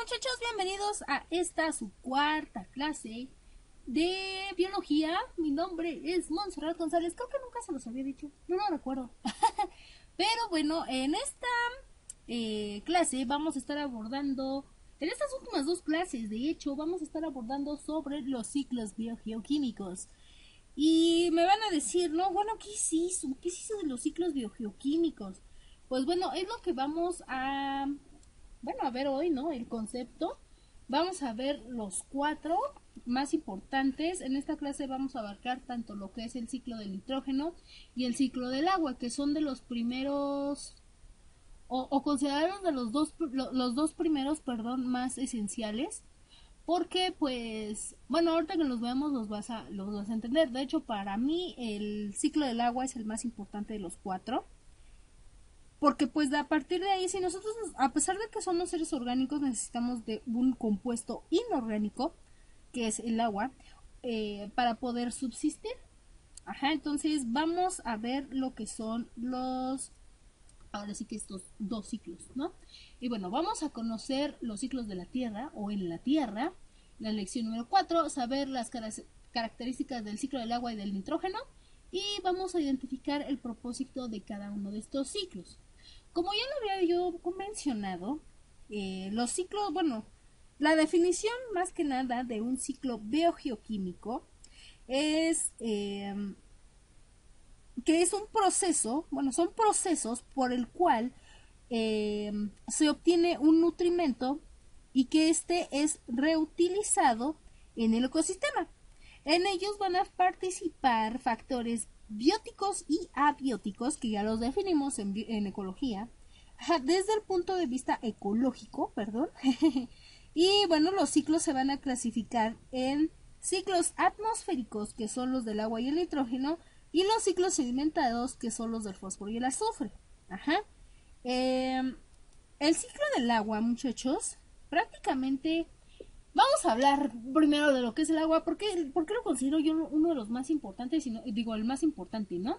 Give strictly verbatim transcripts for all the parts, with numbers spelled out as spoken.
muchachos, bienvenidos a esta su cuarta clase de biología. Mi nombre es Montserrat González, creo que nunca se los había dicho, no lo recuerdo. Pero bueno, en esta eh, clase vamos a estar abordando, en estas últimas dos clases de hecho, vamos a estar abordando sobre los ciclos biogeoquímicos. Y me van a decir, no, bueno, ¿qué es eso? ¿Qué es eso de los ciclos biogeoquímicos? Pues bueno, es lo que vamos a... Bueno, a ver hoy, ¿no? El concepto. Vamos a ver los cuatro más importantes. En esta clase vamos a abarcar tanto lo que es el ciclo del nitrógeno y el ciclo del agua, que son de los primeros, o, o considerados de los dos, los dos primeros, perdón, más esenciales. Porque, pues, bueno, ahorita que los veamos los vas a, los vas a entender. De hecho, para mí el ciclo del agua es el más importante de los cuatro. Porque pues a partir de ahí, si nosotros, a pesar de que somos seres orgánicos, necesitamos de un compuesto inorgánico, que es el agua, eh, para poder subsistir. Ajá, entonces vamos a ver lo que son los, ahora sí que estos dos ciclos, ¿no? Y bueno, vamos a conocer los ciclos de la Tierra o en la Tierra, la lección número cuatro, saber las características del ciclo del agua y del nitrógeno, y vamos a identificar el propósito de cada uno de estos ciclos. Como ya lo había yo mencionado, eh, los ciclos, bueno, la definición más que nada de un ciclo biogeoquímico es eh, que es un proceso, bueno, son procesos por el cual eh, se obtiene un nutrimento y que éste es reutilizado en el ecosistema. En ellos van a participar factores bióticos y abióticos, que ya los definimos en, en ecología, desde el punto de vista ecológico, perdón. Y bueno, los ciclos se van a clasificar en ciclos atmosféricos, que son los del agua y el nitrógeno, y los ciclos sedimentados, que son los del fósforo y el azufre. Ajá. Eh, el ciclo del agua, muchachos, prácticamente... Vamos a hablar primero de lo que es el agua, porque, porque lo considero yo uno de los más importantes, y no, digo el más importante, ¿no?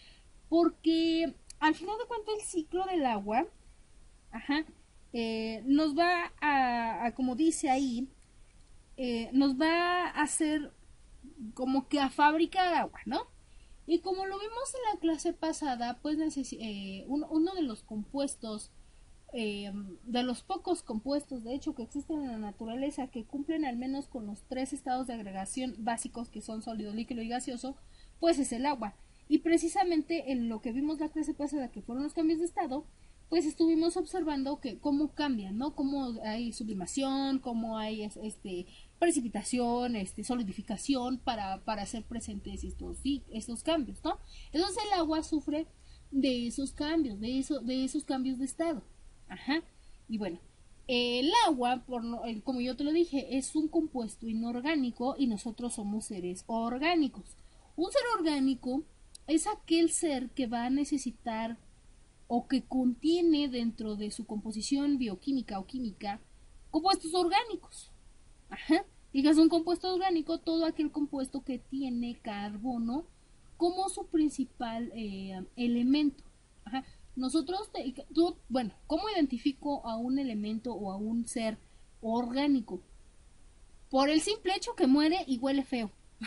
Porque al final de cuentas el ciclo del agua, ajá, eh, nos va a, a, como dice ahí, eh, nos va a hacer como que a fabricar agua, ¿no? Y como lo vimos en la clase pasada, pues eh, uno, uno de los compuestos Eh, de los pocos compuestos de hecho que existen en la naturaleza que cumplen al menos con los tres estados de agregación básicos, que son sólido, líquido y gaseoso, pues es el agua. Y precisamente en lo que vimos la clase pasada, que fueron los cambios de estado, pues estuvimos observando que cómo cambian, ¿no? Cómo hay sublimación, cómo hay este precipitación, este solidificación para, para hacer presentes estos, sí, estos cambios, ¿no? Entonces el agua sufre de esos cambios, de, eso, de esos cambios de estado. Ajá. Y bueno, el agua, por, como yo te lo dije, es un compuesto inorgánico y nosotros somos seres orgánicos. Un ser orgánico es aquel ser que va a necesitar o que contiene dentro de su composición bioquímica o química compuestos orgánicos. Ajá. Y que es un compuesto orgánico todo aquel compuesto que tiene carbono como su principal eh, elemento. Ajá. Nosotros, tú, bueno, ¿cómo identifico a un elemento o a un ser orgánico? Por el simple hecho que muere y huele feo.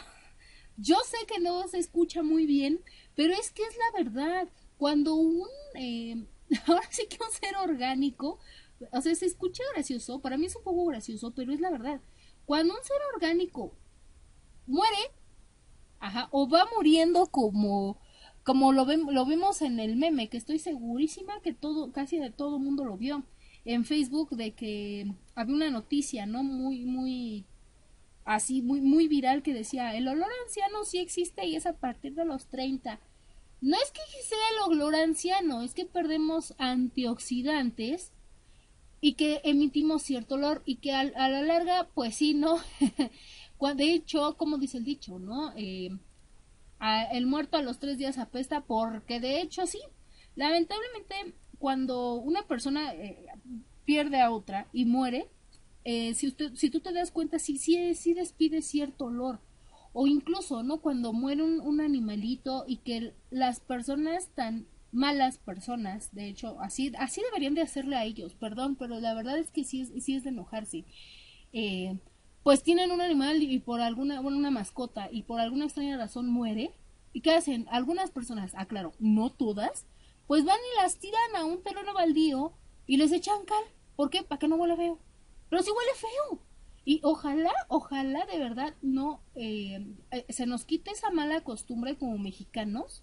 Yo sé que no se escucha muy bien, pero es que es la verdad. Cuando un, eh, ahora sí que un ser orgánico, o sea, se escucha gracioso, para mí es un poco gracioso, pero es la verdad. Cuando un ser orgánico muere, ajá, o va muriendo como... como lo, ve, lo vimos en el meme, que estoy segurísima que todo, casi de todo mundo lo vio en Facebook, de que había una noticia, ¿no? Muy, muy, así, muy, muy viral, que decía, el olor anciano sí existe y es a partir de los treinta. No es que sea el olor anciano, es que perdemos antioxidantes y que emitimos cierto olor y que a, a la larga, pues sí, ¿no? De hecho, como dice el dicho, ¿no? Eh, A el muerto a los tres días apesta, porque de hecho sí, lamentablemente cuando una persona eh, pierde a otra y muere, eh, si usted, si tú te das cuenta, sí, sí, sí despide cierto olor, o incluso, ¿no? Cuando muere un, un animalito y que las personas tan malas personas, de hecho, así, así deberían de hacerle a ellos, perdón, pero la verdad es que sí es, sí es de enojarse. Eh, pues tienen un animal y por alguna, bueno, una mascota, y por alguna extraña razón muere, ¿y qué hacen? Algunas personas, aclaro, no todas, pues van y las tiran a un terreno baldío y les echan cal. ¿Por qué? Para que no huele feo. Pero sí huele feo. Y ojalá, ojalá de verdad no eh, eh, se nos quite esa mala costumbre como mexicanos.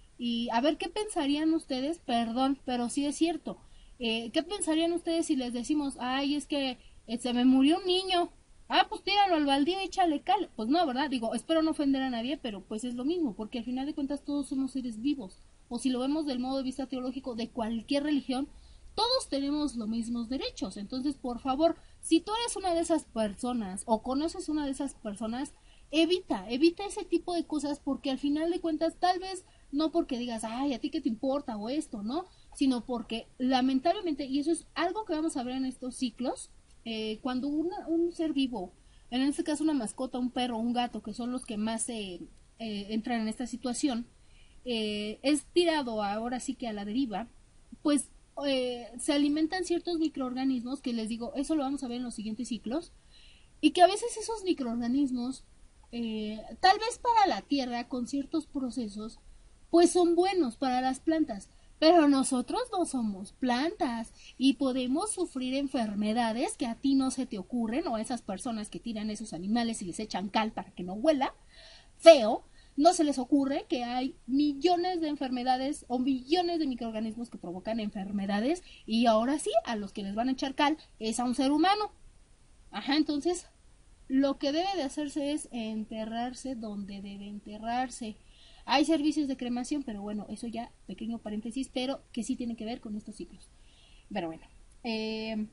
Y a ver qué pensarían ustedes, perdón, pero sí es cierto. Eh, ¿Qué pensarían ustedes si les decimos, ay, es que eh, se me murió un niño? Ah, pues tíralo al baldío, échale cal. Pues no, ¿verdad? Digo, espero no ofender a nadie, pero pues es lo mismo, porque al final de cuentas todos somos seres vivos. O si lo vemos del modo de vista teológico de cualquier religión, todos tenemos los mismos derechos. Entonces, por favor, si tú eres una de esas personas o conoces una de esas personas, evita, evita ese tipo de cosas porque al final de cuentas tal vez no porque digas, ay, a ti qué te importa o esto, ¿no? Sino porque lamentablemente, y eso es algo que vamos a ver en estos ciclos, eh, cuando una, un ser vivo, en este caso una mascota, un perro, un gato, que son los que más eh, eh, entran en esta situación, eh, es tirado ahora sí que a la deriva, pues eh, se alimentan ciertos microorganismos que les digo, eso lo vamos a ver en los siguientes ciclos, y que a veces esos microorganismos, eh, tal vez para la tierra con ciertos procesos, pues son buenos para las plantas, pero nosotros no somos plantas y podemos sufrir enfermedades que a ti no se te ocurren, o a esas personas que tiran esos animales y les echan cal para que no huela feo, no se les ocurre que hay millones de enfermedades o millones de microorganismos que provocan enfermedades, y ahora sí, a los que les van a echar cal es a un ser humano. Ajá, entonces lo que debe de hacerse es enterrarse donde debe enterrarse. Hay servicios de cremación, pero bueno, eso ya, pequeño paréntesis, pero que sí tiene que ver con estos ciclos. Pero bueno, eh,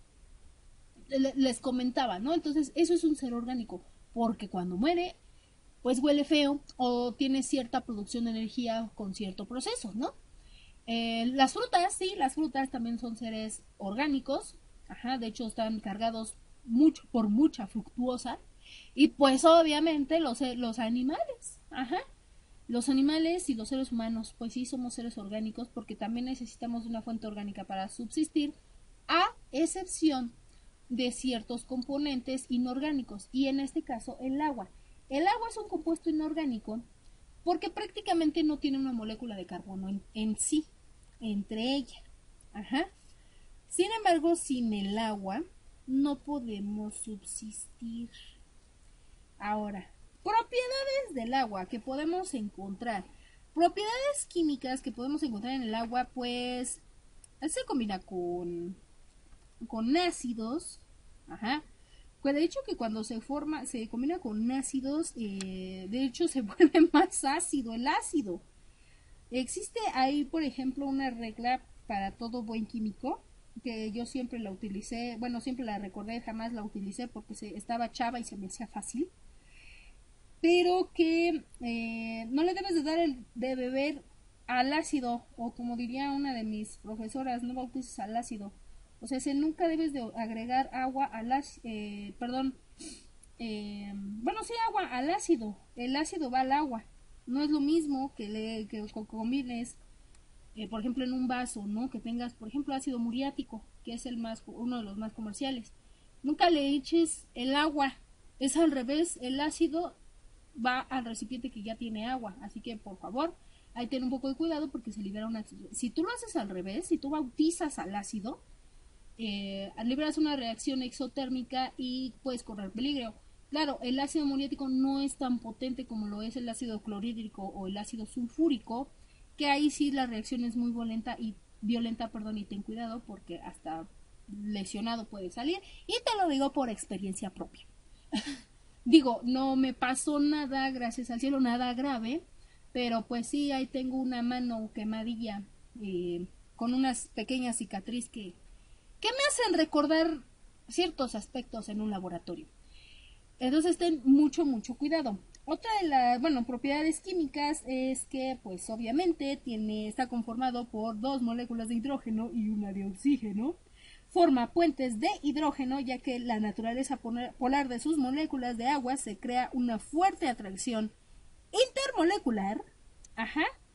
les comentaba, ¿no? Entonces, eso es un ser orgánico, porque cuando muere, pues huele feo o tiene cierta producción de energía con cierto proceso, ¿no? Eh, las frutas, sí, las frutas también son seres orgánicos, ajá, de hecho están cargados mucho por mucha fructuosa, y pues obviamente los, los animales, ajá, los animales y los seres humanos, pues sí somos seres orgánicos porque también necesitamos una fuente orgánica para subsistir, a excepción de ciertos componentes inorgánicos, y en este caso el agua. El agua es un compuesto inorgánico porque prácticamente no tiene una molécula de carbono en, en sí, entre ella. Ajá. Sin embargo, sin el agua no podemos subsistir. Ahora, propiedades del agua que podemos encontrar. Propiedades químicas que podemos encontrar en el agua, pues se combina con, con ácidos. Ajá. Pues de hecho que cuando se forma, se combina con ácidos, eh, de hecho se vuelve más ácido el ácido. Existe ahí, por ejemplo, una regla para todo buen químico, que yo siempre la utilicé, bueno, siempre la recordé, jamás la utilicé porque se, estaba chava y se me hacía fácil, pero que eh, no le debes de dar el de beber al ácido, o como diría una de mis profesoras, no bautices al ácido. O sea, si nunca debes de agregar agua al ácido, eh, perdón, eh, bueno, sí, agua al ácido. El ácido va al agua. No es lo mismo que, le, que combines, eh, por ejemplo, en un vaso, ¿no? Que tengas, por ejemplo, ácido muriático, que es el más, uno de los más comerciales. Nunca le eches el agua. Es al revés. El ácido va al recipiente que ya tiene agua. Así que, por favor, hay que tener un poco de cuidado porque se libera una... Si tú lo haces al revés, si tú bautizas al ácido, eh, liberas una reacción exotérmica y puedes correr peligro. Claro, el ácido muriático no es tan potente como lo es el ácido clorhídrico o el ácido sulfúrico, que ahí sí la reacción es muy violenta y violenta, perdón, y ten cuidado porque hasta lesionado puede salir, y te lo digo por experiencia propia. Digo, no me pasó nada, gracias al cielo, nada grave, pero pues sí, ahí tengo una mano quemadilla, eh, con unas pequeñas cicatrices que que me hacen recordar ciertos aspectos en un laboratorio. Entonces ten mucho, mucho cuidado. Otra de las, bueno, propiedades químicas es que, pues obviamente, tiene, está conformado por dos moléculas de hidrógeno y una de oxígeno. Forma puentes de hidrógeno, ya que la naturaleza polar de sus moléculas de agua se crea una fuerte atracción intermolecular, ajá,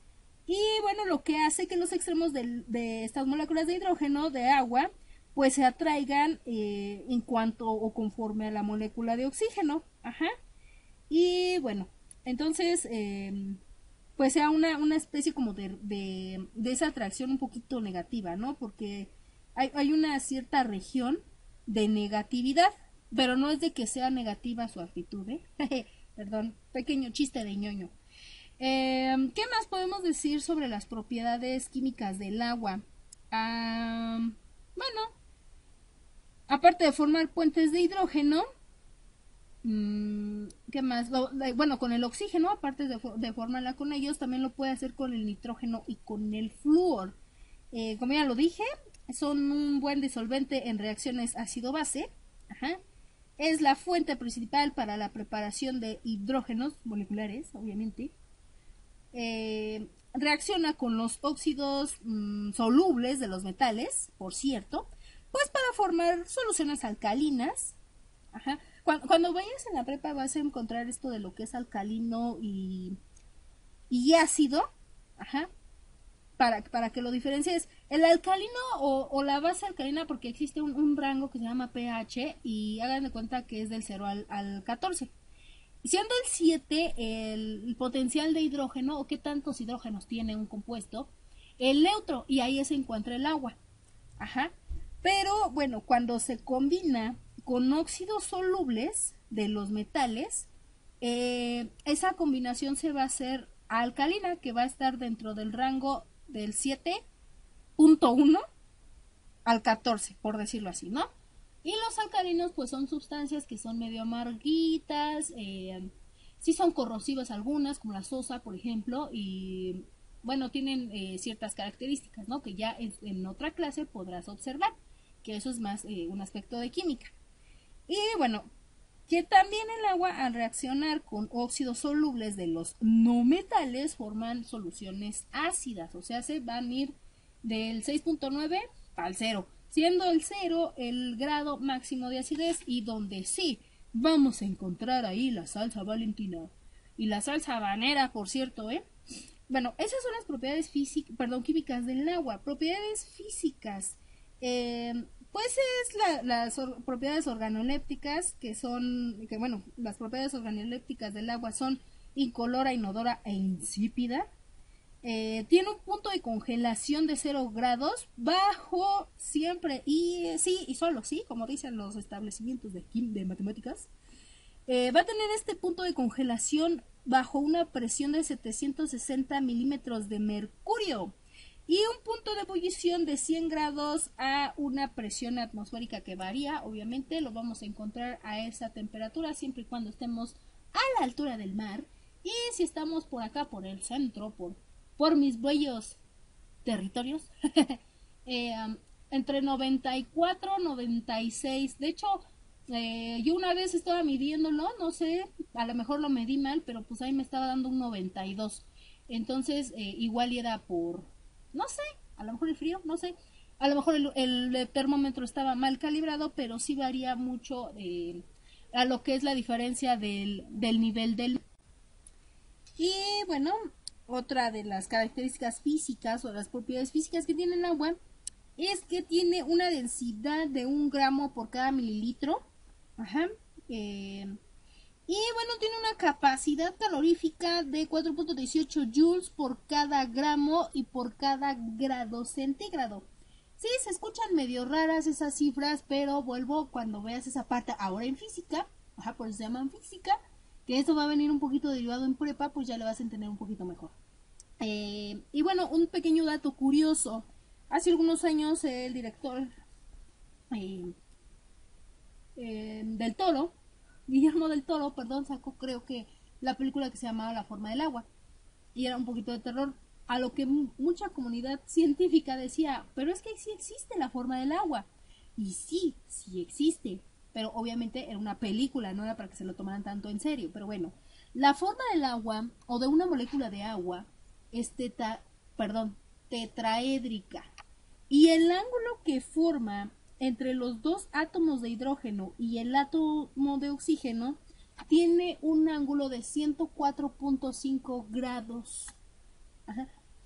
Y bueno, lo que hace que los extremos de, de estas moléculas de hidrógeno de agua pues se atraigan eh, en cuanto o conforme a la molécula de oxígeno. Ajá. Y bueno, entonces eh, pues sea una, una especie como de, de, de esa atracción un poquito negativa, ¿no? Porque hay, hay una cierta región de negatividad, pero no es de que sea negativa su actitud, ¿eh? Perdón, pequeño chiste de ñoño. Eh, ¿Qué más podemos decir sobre las propiedades químicas del agua? Ah, bueno, aparte de formar puentes de hidrógeno, mmm, ¿qué más? Lo, bueno, con el oxígeno, aparte de, de formarla con ellos, también lo puede hacer con el nitrógeno y con el flúor. Eh, como ya lo dije, son un buen disolvente en reacciones ácido-base. Ajá. Es la fuente principal para la preparación de hidrógenos moleculares, obviamente. Eh, reacciona con los óxidos mmm, solubles de los metales, por cierto, pues para formar soluciones alcalinas. Ajá. Cuando, cuando vayas en la prepa vas a encontrar esto de lo que es alcalino y, y ácido. Ajá. Para, para que lo diferencies, el alcalino o, o la base alcalina, porque existe un, un rango que se llama pH y hagan de cuenta que es del cero al, al catorce. Siendo el siete el, el potencial de hidrógeno, o qué tantos hidrógenos tiene un compuesto, el neutro, y ahí se encuentra el agua. Ajá. Pero bueno, cuando se combina con óxidos solubles de los metales, eh, esa combinación se va a hacer alcalina, que va a estar dentro del rango del siete punto uno al catorce, por decirlo así, ¿no? Y los alcalinos pues son sustancias que son medio amarguitas, eh, sí son corrosivas algunas, como la sosa, por ejemplo, y bueno, tienen eh, ciertas características, ¿no? Que ya en, en otra clase podrás observar, que eso es más eh, un aspecto de química. Y bueno, que también el agua al reaccionar con óxidos solubles de los no metales forman soluciones ácidas, o sea, se van a ir del seis punto nueve al cero, siendo el cero el grado máximo de acidez y donde sí vamos a encontrar ahí la salsa valentina y la salsa habanera, por cierto, ¿eh? Bueno, esas son las propiedades físicas, perdón, químicas del agua. Propiedades físicas, eh, pues es la, las or, propiedades organolépticas, que son, que bueno, las propiedades organolépticas del agua son incolora, inodora e insípida. Eh, tiene un punto de congelación de cero grados bajo siempre y eh, sí y solo sí, como dicen los establecimientos de, de matemáticas. Eh, va a tener este punto de congelación bajo una presión de setecientos sesenta milímetros de mercurio y un punto de ebullición de cien grados a una presión atmosférica que varía, obviamente lo vamos a encontrar a esa temperatura siempre y cuando estemos a la altura del mar. Y si estamos por acá, por el centro, por, por mis bellos territorios, eh, um, entre noventa y cuatro, noventa y seis, de hecho, Eh, yo una vez estaba midiéndolo, no sé, a lo mejor lo medí mal, pero pues ahí me estaba dando un noventa y dos. Entonces, eh, igual era por, no sé, a lo mejor el frío, no sé. A lo mejor el, el termómetro estaba mal calibrado, pero sí varía mucho eh, a lo que es la diferencia del, del nivel del... Y bueno, otra de las características físicas o las propiedades físicas que tiene el agua es que tiene una densidad de un gramo por cada mililitro. Ajá. Eh, y bueno, tiene una capacidad calorífica de cuatro punto dieciocho joules por cada gramo y por cada grado centígrado. Sí, se escuchan medio raras esas cifras, pero vuelvo cuando veas esa parte ahora en física. Ajá, por eso se llaman física. Que esto va a venir un poquito derivado en prepa, pues ya lo vas a entender un poquito mejor. Eh, y bueno, un pequeño dato curioso. Hace algunos años el director eh, eh, del Toro, Guillermo del Toro, perdón, sacó creo que la película que se llamaba La forma del agua y era un poquito de terror, a lo que mucha comunidad científica decía, pero es que sí existe la forma del agua. Y sí, sí existe, pero obviamente era una película, no era para que se lo tomaran tanto en serio. Pero bueno, la forma del agua o de una molécula de agua es teta, perdón, tetraédrica. Y el ángulo que forma entre los dos átomos de hidrógeno y el átomo de oxígeno tiene un ángulo de ciento cuatro punto cinco grados. Ajá.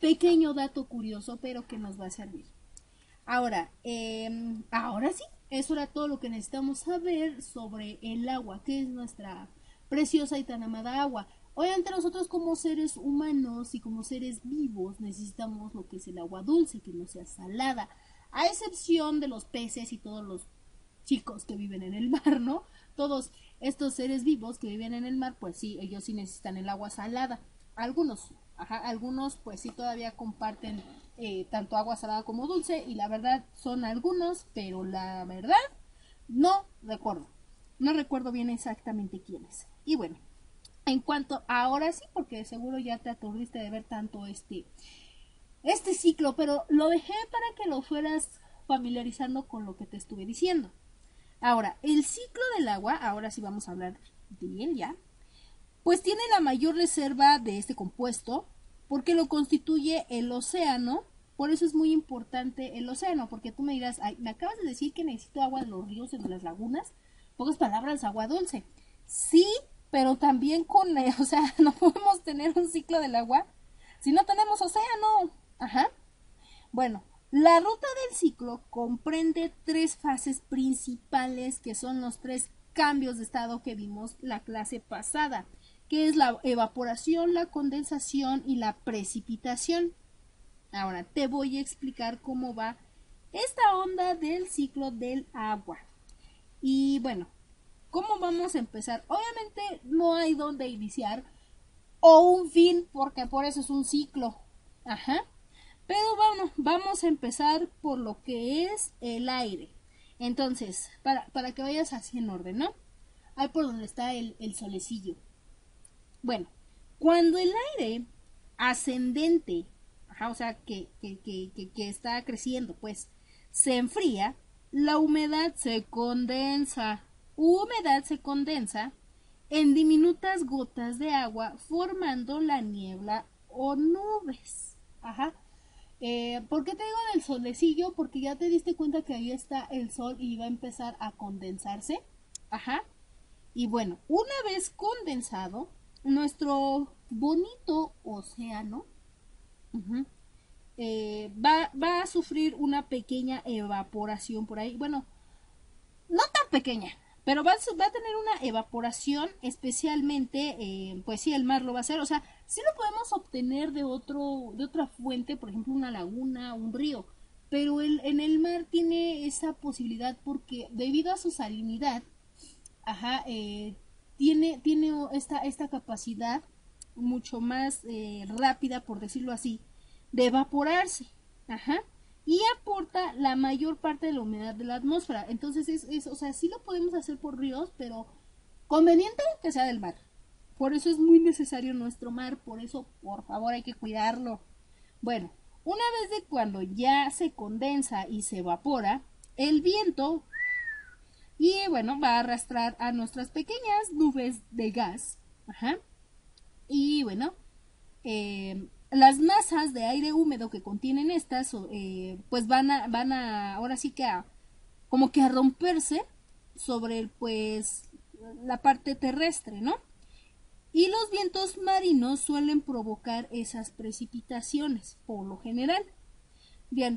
pequeño dato curioso, pero que nos va a servir. Ahora, eh, ahora sí, eso era todo lo que necesitamos saber sobre el agua, que es nuestra preciosa y tan amada agua. Obviamente nosotros como seres humanos y como seres vivos necesitamos lo que es el agua dulce, que no sea salada, a excepción de los peces y todos los chicos que viven en el mar, ¿no? Todos estos seres vivos que viven en el mar, pues sí, ellos sí necesitan el agua salada. Algunos, ajá, algunos pues sí todavía comparten eh, tanto agua salada como dulce, y la verdad son algunos, pero la verdad no recuerdo. No recuerdo bien exactamente quiénes. Y bueno, en cuanto ahora sí, porque seguro ya te aturdiste de ver tanto este, este ciclo, pero lo dejé para que lo fueras familiarizando con lo que te estuve diciendo. Ahora, el ciclo del agua, ahora sí vamos a hablar bien ya, pues tiene la mayor reserva de este compuesto porque lo constituye el océano. Por eso es muy importante el océano, porque tú me dirás, ay, me acabas de decir que necesito agua de los ríos y de las lagunas, pocas palabras, agua dulce. Sí, pero también con, eh, o sea, no podemos tener un ciclo del agua si no tenemos océano. Ajá. Bueno, la ruta del ciclo comprende tres fases principales, que son los tres cambios de estado que vimos la clase pasada, que es la evaporación, la condensación y la precipitación. Ahora te voy a explicar cómo va esta onda del ciclo del agua. Y bueno, ¿cómo vamos a empezar? Obviamente no hay dónde iniciar o un fin, porque por eso es un ciclo. Ajá. Pero bueno, vamos a empezar por lo que es el aire. Entonces, para, para que vayas así en orden, ¿no? Ahí por donde está el, el solecillo. Bueno, cuando el aire ascendente, ajá, o sea, que, que, que, que, que está creciendo, pues, se enfría, la humedad se condensa. Humedad se condensa en diminutas gotas de agua, formando la niebla o nubes. Ajá. Eh, ¿Por qué te digo del solecillo? Porque ya te diste cuenta que ahí está el sol y va a empezar a condensarse. Ajá. Y bueno, una vez condensado, nuestro bonito océano uh-huh, eh, va, va a sufrir una pequeña evaporación por ahí. Bueno, no tan pequeña, pero va, va a tener una evaporación, especialmente, eh, pues sí, el mar lo va a hacer. O sea, sí lo podemos obtener de otro, de otra fuente, por ejemplo, una laguna, un río, pero el, en el mar tiene esa posibilidad porque debido a su salinidad, ajá, eh, tiene, tiene esta, esta capacidad mucho más eh, rápida, por decirlo así, de evaporarse, ajá, y aporta la mayor parte de la humedad de la atmósfera. Entonces es, es, o sea, sí lo podemos hacer por ríos, pero conveniente que sea del mar. Por eso es muy necesario nuestro mar, por eso, por favor, hay que cuidarlo. Bueno, una vez de cuando ya se condensa y se evapora, el viento, y bueno, va a arrastrar a nuestras pequeñas nubes de gas, ajá, y bueno, eh, las masas de aire húmedo que contienen estas, eh, pues van a, van a, ahora sí que a, como que a romperse sobre, pues, la parte terrestre, ¿no? Y los vientos marinos suelen provocar esas precipitaciones, por lo general. Bien,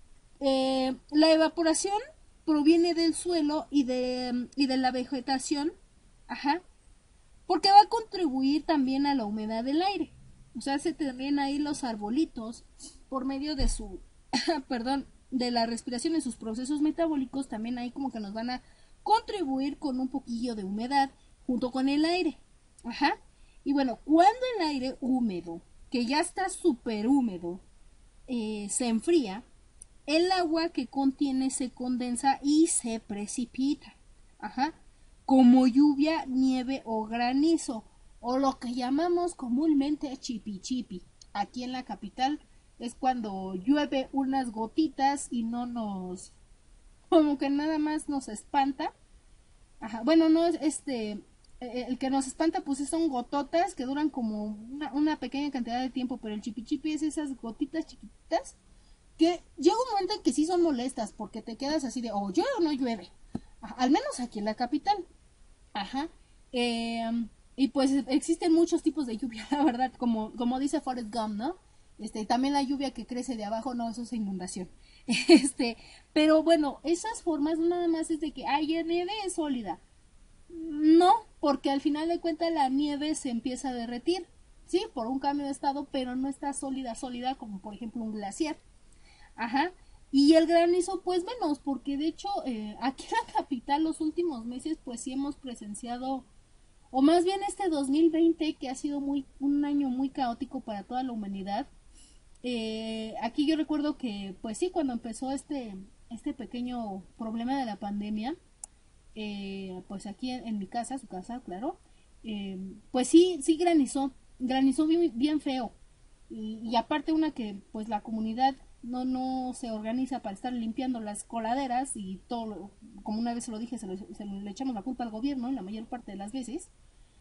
eh, la evaporación proviene del suelo y de, y de la vegetación, ajá, porque va a contribuir también a la humedad del aire. O sea, se también ahí los arbolitos, por medio de su, perdón, de la respiración en sus procesos metabólicos, también ahí como que nos van a contribuir con un poquillo de humedad junto con el aire. Ajá. Y bueno, cuando el aire húmedo, que ya está súper húmedo, eh, se enfría, el agua que contiene se condensa y se precipita. Ajá. Como lluvia, nieve o granizo, o lo que llamamos comúnmente chipi chipi. Aquí en la capital es cuando llueve unas gotitas y no nos, como que nada más nos espanta. Ajá, bueno, no es este, el que nos espanta pues son gototas que duran como una, una pequeña cantidad de tiempo, pero el chipi chipi es esas gotitas chiquititas que llega un momento en que sí son molestas porque te quedas así de, oh, llueve o no llueve. Ajá, al menos aquí en la capital. Ajá. Eh, y pues existen muchos tipos de lluvia, la verdad, como, como dice Forrest Gump, ¿no? Este, también la lluvia que crece de abajo, no, eso es inundación. Este, pero bueno, esas formas nada más es de que hay nieve es sólida. No, porque al final de cuentas la nieve se empieza a derretir, sí, por un cambio de estado, pero no está sólida, sólida como por ejemplo un glaciar. Ajá. Y el granizo, pues menos, porque de hecho eh, aquí en la capital los últimos meses, pues sí hemos presenciado, o más bien este dos mil veinte, que ha sido muy un año muy caótico para toda la humanidad. Eh, aquí yo recuerdo que, pues sí, cuando empezó este, este pequeño problema de la pandemia, eh, pues aquí en, en mi casa, su casa, claro, eh, pues sí, sí granizó, granizó bien, bien feo. Y, y aparte una que pues la comunidad no, no se organiza para estar limpiando las coladeras y todo, lo, como una vez se lo dije, se, lo, se lo, le echamos la culpa al gobierno la mayor parte de las veces,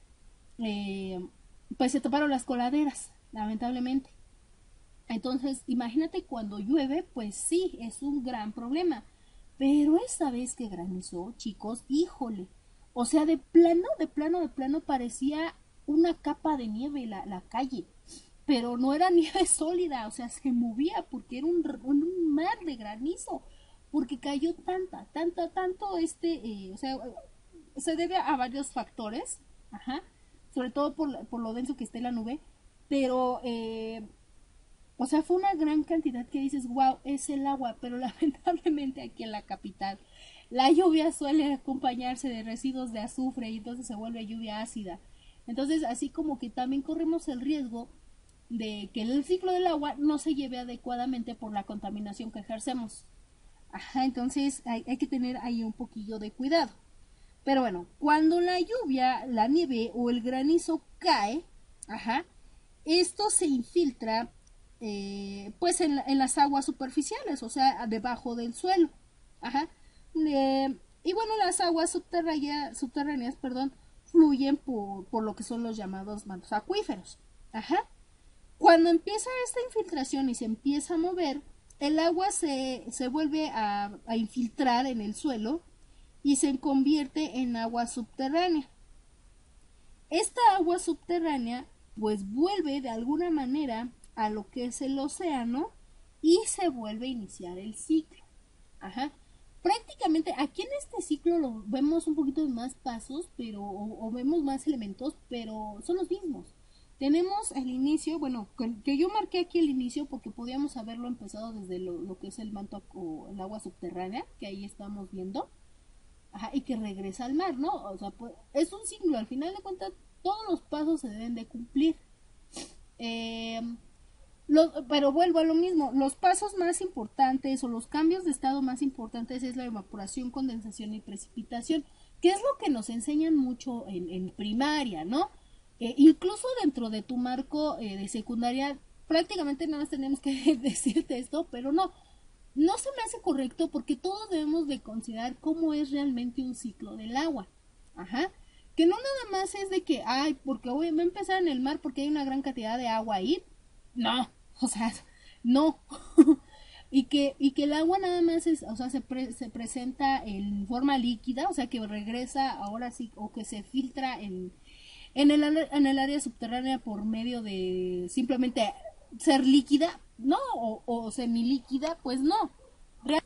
eh, pues se toparon las coladeras, lamentablemente. Entonces, imagínate cuando llueve, pues sí, es un gran problema. Pero esa vez que granizó, chicos, híjole. O sea, de plano, de plano, de plano parecía una capa de nieve la, la calle. Pero no era nieve sólida, o sea, se movía porque era un, un mar de granizo. Porque cayó tanta, tanta, tanto este, eh, o sea, se debe a varios factores, ajá, sobre todo por, por lo denso que esté la nube, pero eh, o sea, fue una gran cantidad que dices, wow, es el agua, pero lamentablemente aquí en la capital la lluvia suele acompañarse de residuos de azufre y entonces se vuelve lluvia ácida. Entonces, así como que también corremos el riesgo de que el ciclo del agua no se lleve adecuadamente por la contaminación que ejercemos. Ajá, entonces hay, hay que tener ahí un poquillo de cuidado. Pero bueno, cuando la lluvia, la nieve o el granizo cae, ajá, esto se infiltra eh, pues en, en, las aguas superficiales, o sea, debajo del suelo. Ajá. Eh, y bueno, las aguas subterráneas, subterráneas perdón, fluyen por, por lo que son los llamados mantos acuíferos. Ajá. Cuando empieza esta infiltración y se empieza a mover, el agua se, se vuelve a, a infiltrar en el suelo y se convierte en agua subterránea. Esta agua subterránea pues vuelve de alguna manera a lo que es el océano y se vuelve a iniciar el ciclo. Ajá. Prácticamente aquí en este ciclo lo vemos un poquito de más pasos, pero o, o vemos más elementos, pero son los mismos. Tenemos el inicio, bueno, que yo marqué aquí el inicio porque podíamos haberlo empezado desde lo, lo que es el manto o el agua subterránea, que ahí estamos viendo. Ajá, y que regresa al mar, ¿no? O sea, pues, es un ciclo, al final de cuentas todos los pasos se deben de cumplir. Eh, lo, pero vuelvo a lo mismo, los pasos más importantes o los cambios de estado más importantes es la evaporación, condensación y precipitación, que es lo que nos enseñan mucho en, en primaria, ¿no? Eh, incluso dentro de tu marco eh, de secundaria, prácticamente nada más tenemos que decirte esto, pero no, no se me hace correcto porque todos debemos de considerar cómo es realmente un ciclo del agua. Ajá. Que no nada más es de que, ay, porque voy a empezar en el mar porque hay una gran cantidad de agua ahí. No, o sea, no. y que y que el agua nada más es, o sea, se, pre, se presenta en forma líquida, o sea, que regresa ahora sí, o que se filtra en, en, el, en el área subterránea por medio de simplemente ser líquida, no, o, o semilíquida, pues no. Real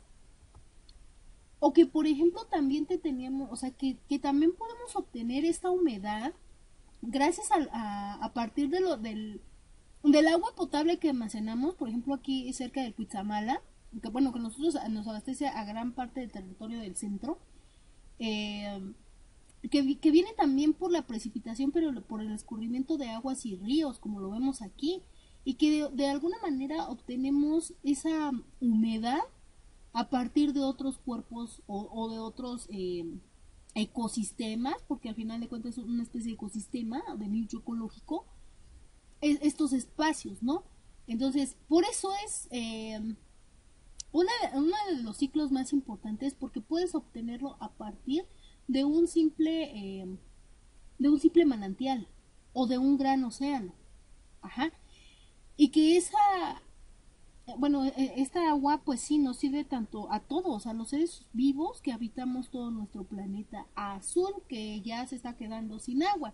o que por ejemplo también te teníamos, o sea, que, que también podemos obtener esta humedad gracias a, a, a partir de lo, del, del agua potable que almacenamos, por ejemplo aquí cerca del Cuitzamala, que bueno, que nosotros nos abastece a gran parte del territorio del centro, eh, que, que viene también por la precipitación, pero por el escurrimiento de aguas y ríos, como lo vemos aquí, y que de, de alguna manera obtenemos esa humedad a partir de otros cuerpos o, o de otros eh, ecosistemas, porque al final de cuentas es una especie de ecosistema de nicho ecológico, es, estos espacios, ¿no? Entonces, por eso es eh, una, uno de los ciclos más importantes, porque puedes obtenerlo a partir de un simple eh, de un simple manantial o de un gran océano. Ajá. Y que esa bueno, esta agua pues sí nos sirve tanto a todos, a los seres vivos que habitamos todo nuestro planeta azul, que ya se está quedando sin agua.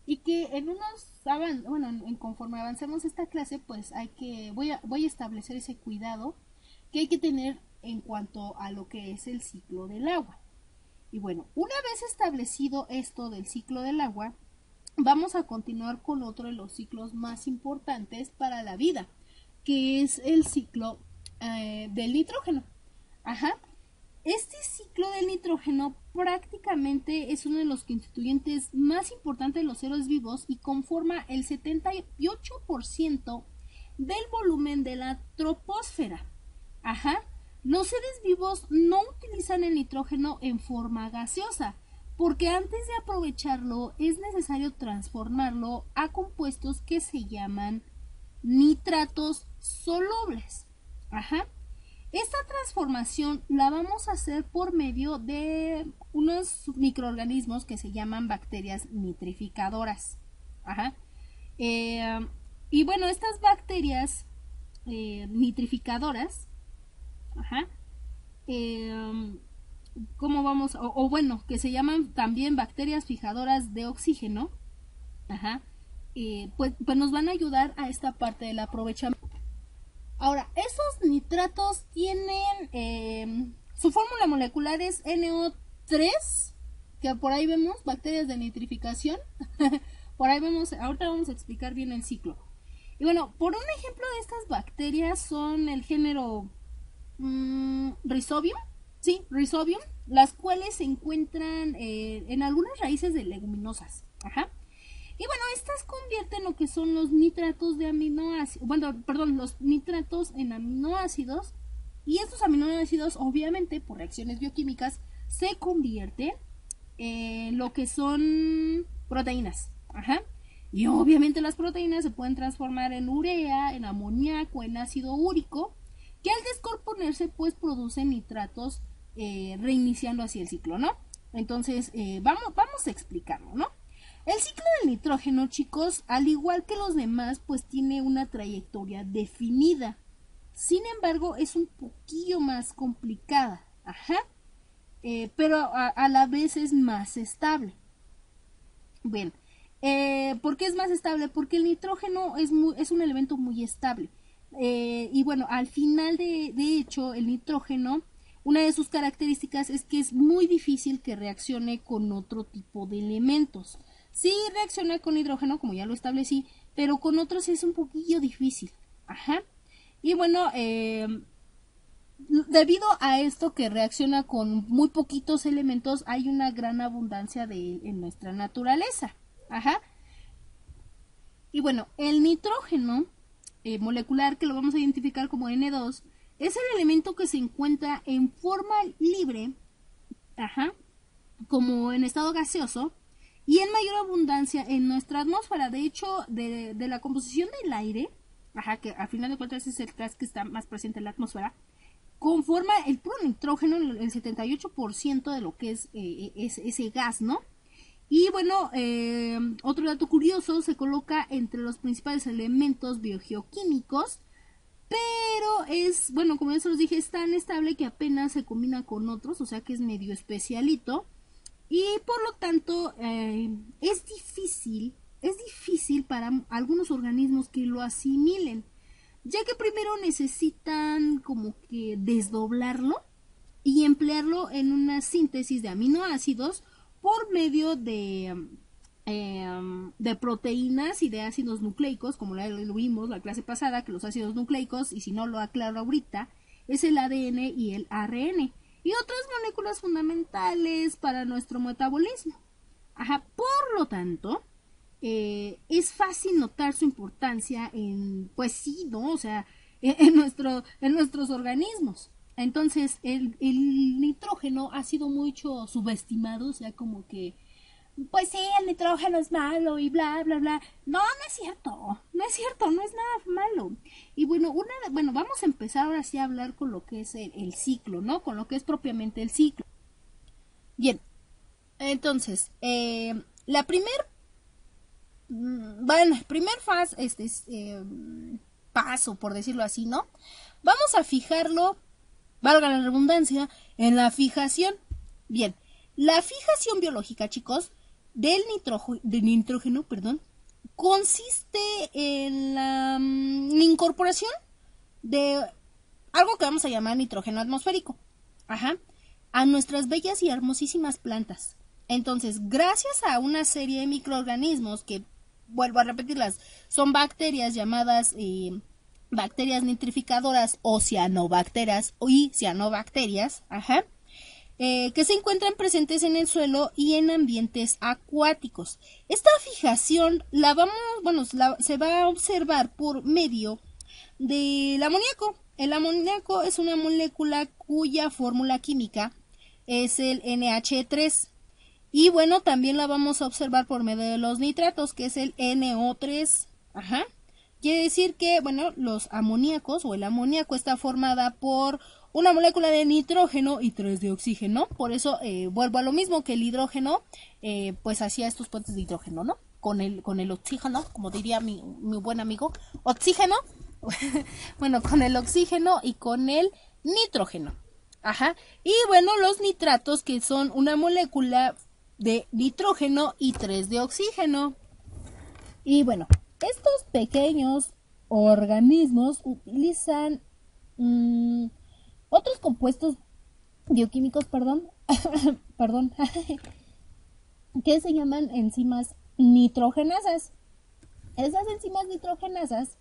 y que en unos avan bueno, en, en conforme avancemos esta clase, pues hay que voy a voy a establecer ese cuidado que hay que tener en cuanto a lo que es el ciclo del agua. Y bueno, una vez establecido esto del ciclo del agua, vamos a continuar con otro de los ciclos más importantes para la vida, que es el ciclo eh, del nitrógeno. Ajá. Este ciclo del nitrógeno prácticamente es uno de los constituyentes más importantes de los seres vivos y conforma el setenta y ocho por ciento del volumen de la troposfera. Ajá. Los seres vivos no utilizan el nitrógeno en forma gaseosa, porque antes de aprovecharlo es necesario transformarlo a compuestos que se llaman nitratos solubles. Ajá. Esta transformación la vamos a hacer por medio de unos microorganismos que se llaman bacterias nitrificadoras. Ajá. Eh, y bueno, estas bacterias eh, nitrificadoras, ajá, eh, ¿cómo vamos? O, o bueno, que se llaman también bacterias fijadoras de oxígeno, ajá, eh, pues, pues nos van a ayudar a esta parte del aprovechamiento. Ahora, esos nitratos tienen, eh, su fórmula molecular es N O tres, que por ahí vemos, bacterias de nitrificación, por ahí vemos, ahorita vamos a explicar bien el ciclo. Y bueno, por un ejemplo de estas bacterias son el género mmm, Rhizobium, sí, Rhizobium, las cuales se encuentran eh, en algunas raíces de leguminosas, ajá. Y bueno, estas convierten lo que son los nitratos de aminoácidos, bueno, perdón, los nitratos en aminoácidos, y estos aminoácidos, obviamente, por reacciones bioquímicas, se convierten en lo que son proteínas, ajá. Y obviamente las proteínas se pueden transformar en urea, en amoníaco, en ácido úrico, que al descomponerse, pues producen nitratos, eh, reiniciando así el ciclo, ¿no? Entonces, eh, vamos, vamos a explicarlo, ¿no? El ciclo del nitrógeno, chicos, al igual que los demás, pues tiene una trayectoria definida. Sin embargo, es un poquillo más complicada, ajá, eh, pero a, a la vez es más estable. Bien, eh, ¿por qué es más estable? Porque el nitrógeno es, muy, es un elemento muy estable. Eh, y bueno, al final de, de hecho, el nitrógeno, una de sus características es que es muy difícil que reaccione con otro tipo de elementos. Sí reacciona con hidrógeno, como ya lo establecí, pero con otros es un poquillo difícil. Ajá. Y bueno, eh, debido a esto que reacciona con muy poquitos elementos, hay una gran abundancia de en nuestra naturaleza. Ajá. Y bueno, el nitrógeno eh, molecular, que lo vamos a identificar como N dos, es el elemento que se encuentra en forma libre, ajá, como en estado gaseoso, y en mayor abundancia en nuestra atmósfera. De hecho, de, de la composición del aire, ajá, que al final de cuentas es el gas que está más presente en la atmósfera, conforma el puro nitrógeno el setenta y ocho por ciento de lo que es, eh, es ese gas, ¿no? Y bueno, eh, otro dato curioso, se coloca entre los principales elementos biogeoquímicos, pero es, bueno, como ya se los dije, es tan estable que apenas se combina con otros, o sea que es medio especialito. Y por lo tanto, eh, es difícil, es difícil para algunos organismos que lo asimilen, ya que primero necesitan como que desdoblarlo y emplearlo en una síntesis de aminoácidos por medio de, eh, de proteínas y de ácidos nucleicos, como lo vimos la clase pasada, que los ácidos nucleicos, y si no lo aclaro ahorita, es el A D N y el A R N. Y otras moléculas fundamentales para nuestro metabolismo. Ajá, por lo tanto, eh, es fácil notar su importancia en, pues sí, ¿no? O sea, en, en, nuestro, en nuestros organismos. Entonces, el, el nitrógeno ha sido mucho subestimado, o sea, como que, pues sí, el nitrógeno es malo y bla, bla, bla. No, no es cierto, no es cierto, no es nada malo. Y bueno, una, bueno, vamos a empezar ahora sí a hablar con lo que es el, el ciclo, ¿no? Con lo que es propiamente el ciclo. Bien, entonces, eh, la primer, bueno, primer fase, este, eh, paso, por decirlo así, ¿no? Vamos a fijarlo, valga la redundancia, en la fijación. Bien, la fijación biológica, chicos, del nitrógeno, de nitrógeno, perdón, consiste en la, um, la incorporación de algo que vamos a llamar nitrógeno atmosférico, ajá, a nuestras bellas y hermosísimas plantas. Entonces, gracias a una serie de microorganismos que, vuelvo a repetirlas, son bacterias llamadas eh, bacterias nitrificadoras o cianobacterias y cianobacterias, ajá, eh, que se encuentran presentes en el suelo y en ambientes acuáticos. Esta fijación la vamos, bueno, la, se va a observar por medio del amoníaco. El amoníaco es una molécula cuya fórmula química es el N H tres. Y bueno, también la vamos a observar por medio de los nitratos, que es el N O tres. Ajá. Quiere decir que, bueno, los amoníacos o el amoníaco está formada por una molécula de nitrógeno y tres de oxígeno. Por eso eh, vuelvo a lo mismo que el hidrógeno, eh, pues hacía estos puentes de hidrógeno, ¿no? Con el, con el oxígeno, como diría mi, mi buen amigo, oxígeno. Bueno, con el oxígeno y con el nitrógeno. Ajá. Y bueno, los nitratos, que son una molécula de nitrógeno y tres de oxígeno. Y bueno, estos pequeños organismos utilizan mmm, otros compuestos bioquímicos, perdón, perdón, que se llaman enzimas nitrogenasas. Esas enzimas nitrogenasas,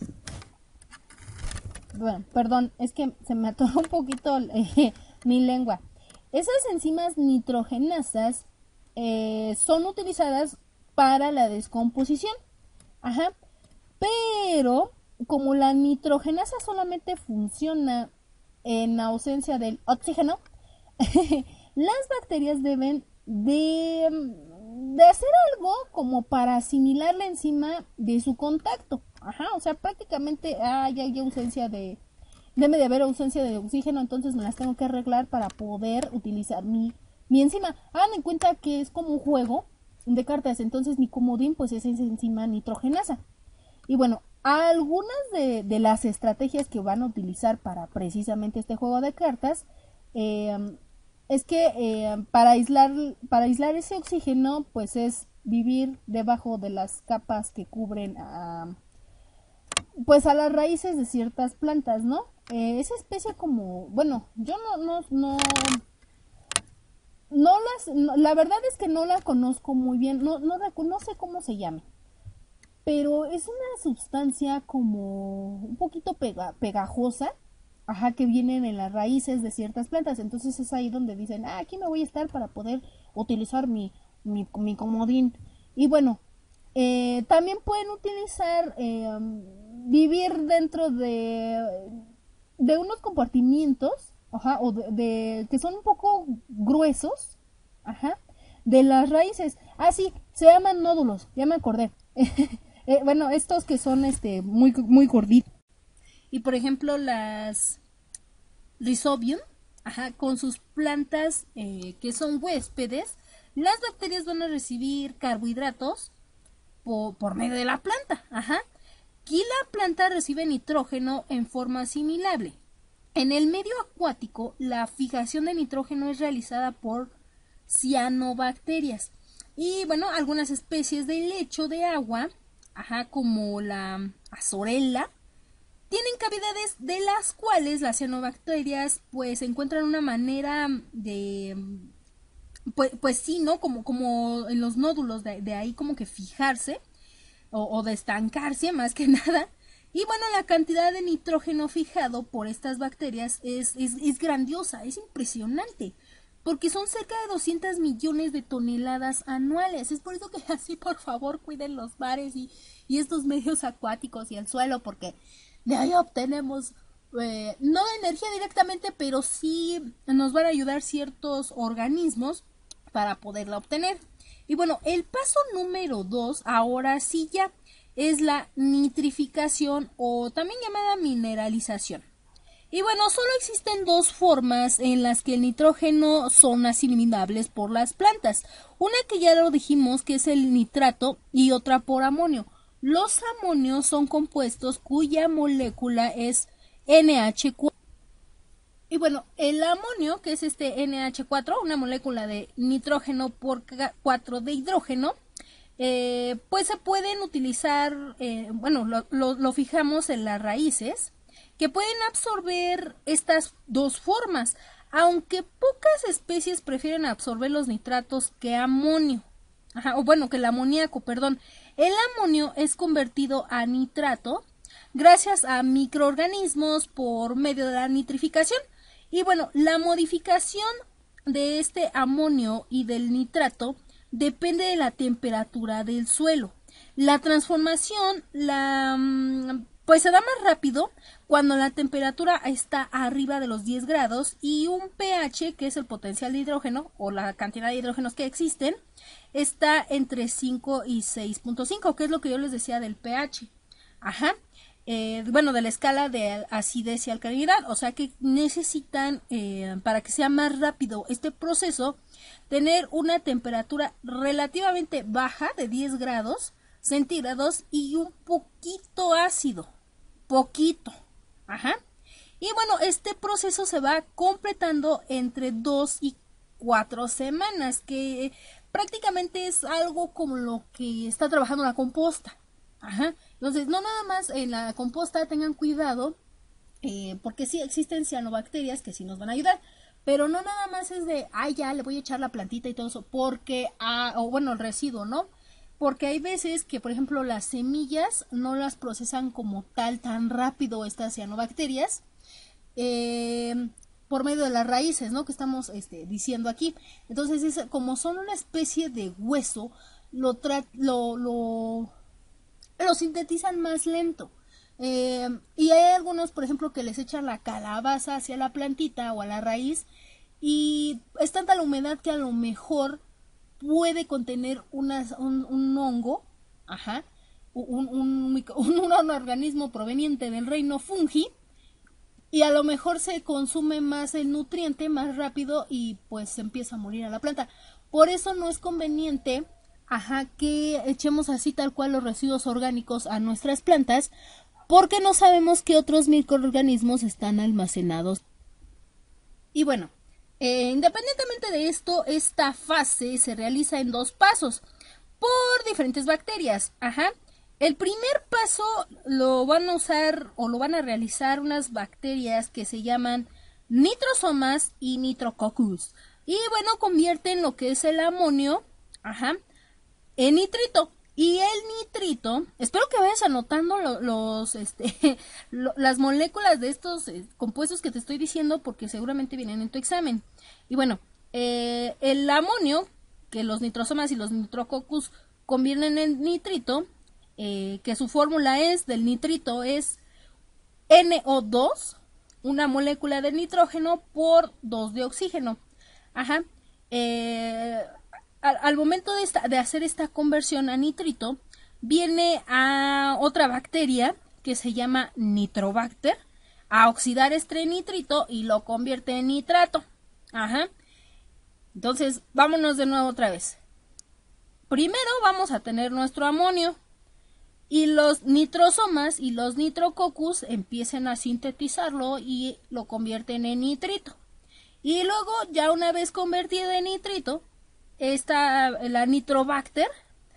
bueno, perdón, es que se me atoró un poquito eh, mi lengua. Esas enzimas nitrogenasas eh, son utilizadas para la descomposición. Ajá. Pero como la nitrogenasa solamente funciona en ausencia del oxígeno, las bacterias deben de, de hacer algo como para asimilar la enzima de su contacto. Ajá, o sea, prácticamente hay, hay ausencia de, debe de haber ausencia de oxígeno, entonces me las tengo que arreglar para poder utilizar mi, mi enzima. Hagan en cuenta que es como un juego de cartas, entonces mi comodín pues es esa enzima nitrogenasa. Y bueno, algunas de, de las estrategias que van a utilizar para precisamente este juego de cartas eh, es que eh, para aislar para aislar ese oxígeno pues es vivir debajo de las capas que cubren a, pues a las raíces de ciertas plantas, ¿no? Eh, esa especie como, bueno, yo no no no no las no, la verdad es que no la conozco muy bien, no no, no sé cómo se llame. Pero es una sustancia como un poquito pega, pegajosa, ajá, que vienen en las raíces de ciertas plantas. Entonces es ahí donde dicen, ah, aquí me voy a estar para poder utilizar mi, mi, mi comodín. Y bueno, eh, también pueden utilizar, eh, vivir dentro de, de unos compartimientos, ajá, o de, de, que son un poco gruesos, ajá, de las raíces. Ah, sí, se llaman nódulos, ya me acordé. Eh, bueno, estos que son este muy muy gorditos. Y por ejemplo las Rhizobium, ajá, con sus plantas eh, que son huéspedes, las bacterias van a recibir carbohidratos por, por medio de la planta, ajá. Y la planta recibe nitrógeno en forma asimilable. En el medio acuático, la fijación de nitrógeno es realizada por cianobacterias. Y bueno, algunas especies de lecho de agua, ajá, como la azorella, tienen cavidades de las cuales las cianobacterias pues encuentran una manera de, pues, pues sí, ¿no? Como, como en los nódulos de, de ahí como que fijarse o, o de estancarse más que nada. Y bueno, la cantidad de nitrógeno fijado por estas bacterias es, es, es grandiosa, es impresionante. Porque son cerca de doscientos millones de toneladas anuales. Es por eso que así, por favor, cuiden los mares y, y estos medios acuáticos y el suelo, porque de ahí obtenemos, eh, no energía directamente, pero sí nos van a ayudar ciertos organismos para poderla obtener. Y bueno, el paso número dos, ahora sí ya, es la nitrificación o también llamada mineralización. Y bueno, solo existen dos formas en las que el nitrógeno son asimilables por las plantas. Una que ya lo dijimos, que es el nitrato, y otra por amonio. Los amonios son compuestos cuya molécula es N H cuatro. Y bueno, el amonio, que es este N H cuatro, una molécula de nitrógeno por cuatro de hidrógeno, eh, pues se pueden utilizar, eh, bueno, lo, lo, lo fijamos en las raíces, que pueden absorber estas dos formas, aunque pocas especies prefieren absorber los nitratos que amonio. Ajá, o bueno, que el amoníaco, perdón. El amonio es convertido a nitrato gracias a microorganismos por medio de la nitrificación. Y bueno, la modificación de este amonio y del nitrato depende de la temperatura del suelo. La transformación la, pues se da más rápido cuando la temperatura está arriba de los diez grados y un pH, que es el potencial de hidrógeno o la cantidad de hidrógenos que existen, está entre cinco y seis punto cinco, que es lo que yo les decía del pH. Ajá. Eh, bueno, de la escala de acidez y alcalinidad, o sea que necesitan, eh, para que sea más rápido este proceso, tener una temperatura relativamente baja de diez grados centígrados y un poquito ácido, poquito, ajá. Y bueno, este proceso se va completando entre dos y cuatro semanas, que prácticamente es algo como lo que está trabajando la composta. Ajá. Entonces, no nada más en la composta tengan cuidado, eh, porque sí existen cianobacterias que sí nos van a ayudar, pero no nada más es de, ay, ya le voy a echar la plantita y todo eso, porque, ah, o bueno, el residuo, ¿no? Porque hay veces que, por ejemplo, las semillas no las procesan como tal tan rápido estas cianobacterias, eh, por medio de las raíces, ¿no? Que estamos este, diciendo aquí. Entonces, es, como son una especie de hueso, lo, tra lo, lo lo sintetizan más lento. Eh, y hay algunos, por ejemplo, que les echan la calabaza hacia la plantita o a la raíz y es tanta la humedad que a lo mejor puede contener una, un, un hongo, ajá, un, un, un, un organismo proveniente del reino fungi, y a lo mejor se consume más el nutriente más rápido y pues se empieza a morir a la planta. Por eso no es conveniente, ajá, que echemos así tal cual los residuos orgánicos a nuestras plantas, porque no sabemos qué otros microorganismos están almacenados. Y bueno, eh, independientemente de esto, esta fase se realiza en dos pasos por diferentes bacterias. Ajá. El primer paso lo van a usar o lo van a realizar unas bacterias que se llaman nitrosomas y nitrococcus. Y bueno, convierten lo que es el amonio, ajá, en nitrito. Y el nitrito, espero que vayas anotando lo, los, este, lo, las moléculas de estos eh, compuestos que te estoy diciendo, porque seguramente vienen en tu examen. Y bueno, eh, el amonio, que los nitrosomas y los nitrococcus convierten en nitrito, eh, que su fórmula es del nitrito es N O dos, una molécula de nitrógeno por dos de oxígeno. Ajá. Eh, al, al momento de, esta, de hacer esta conversión a nitrito, viene a otra bacteria que se llama Nitrobacter a oxidar este nitrito y lo convierte en nitrato. Ajá. Entonces, vámonos de nuevo otra vez. Primero vamos a tener nuestro amonio y los nitrosomas y los nitrococcus empiezan a sintetizarlo y lo convierten en nitrito. Y luego, ya una vez convertido en nitrito, está la Nitrobacter.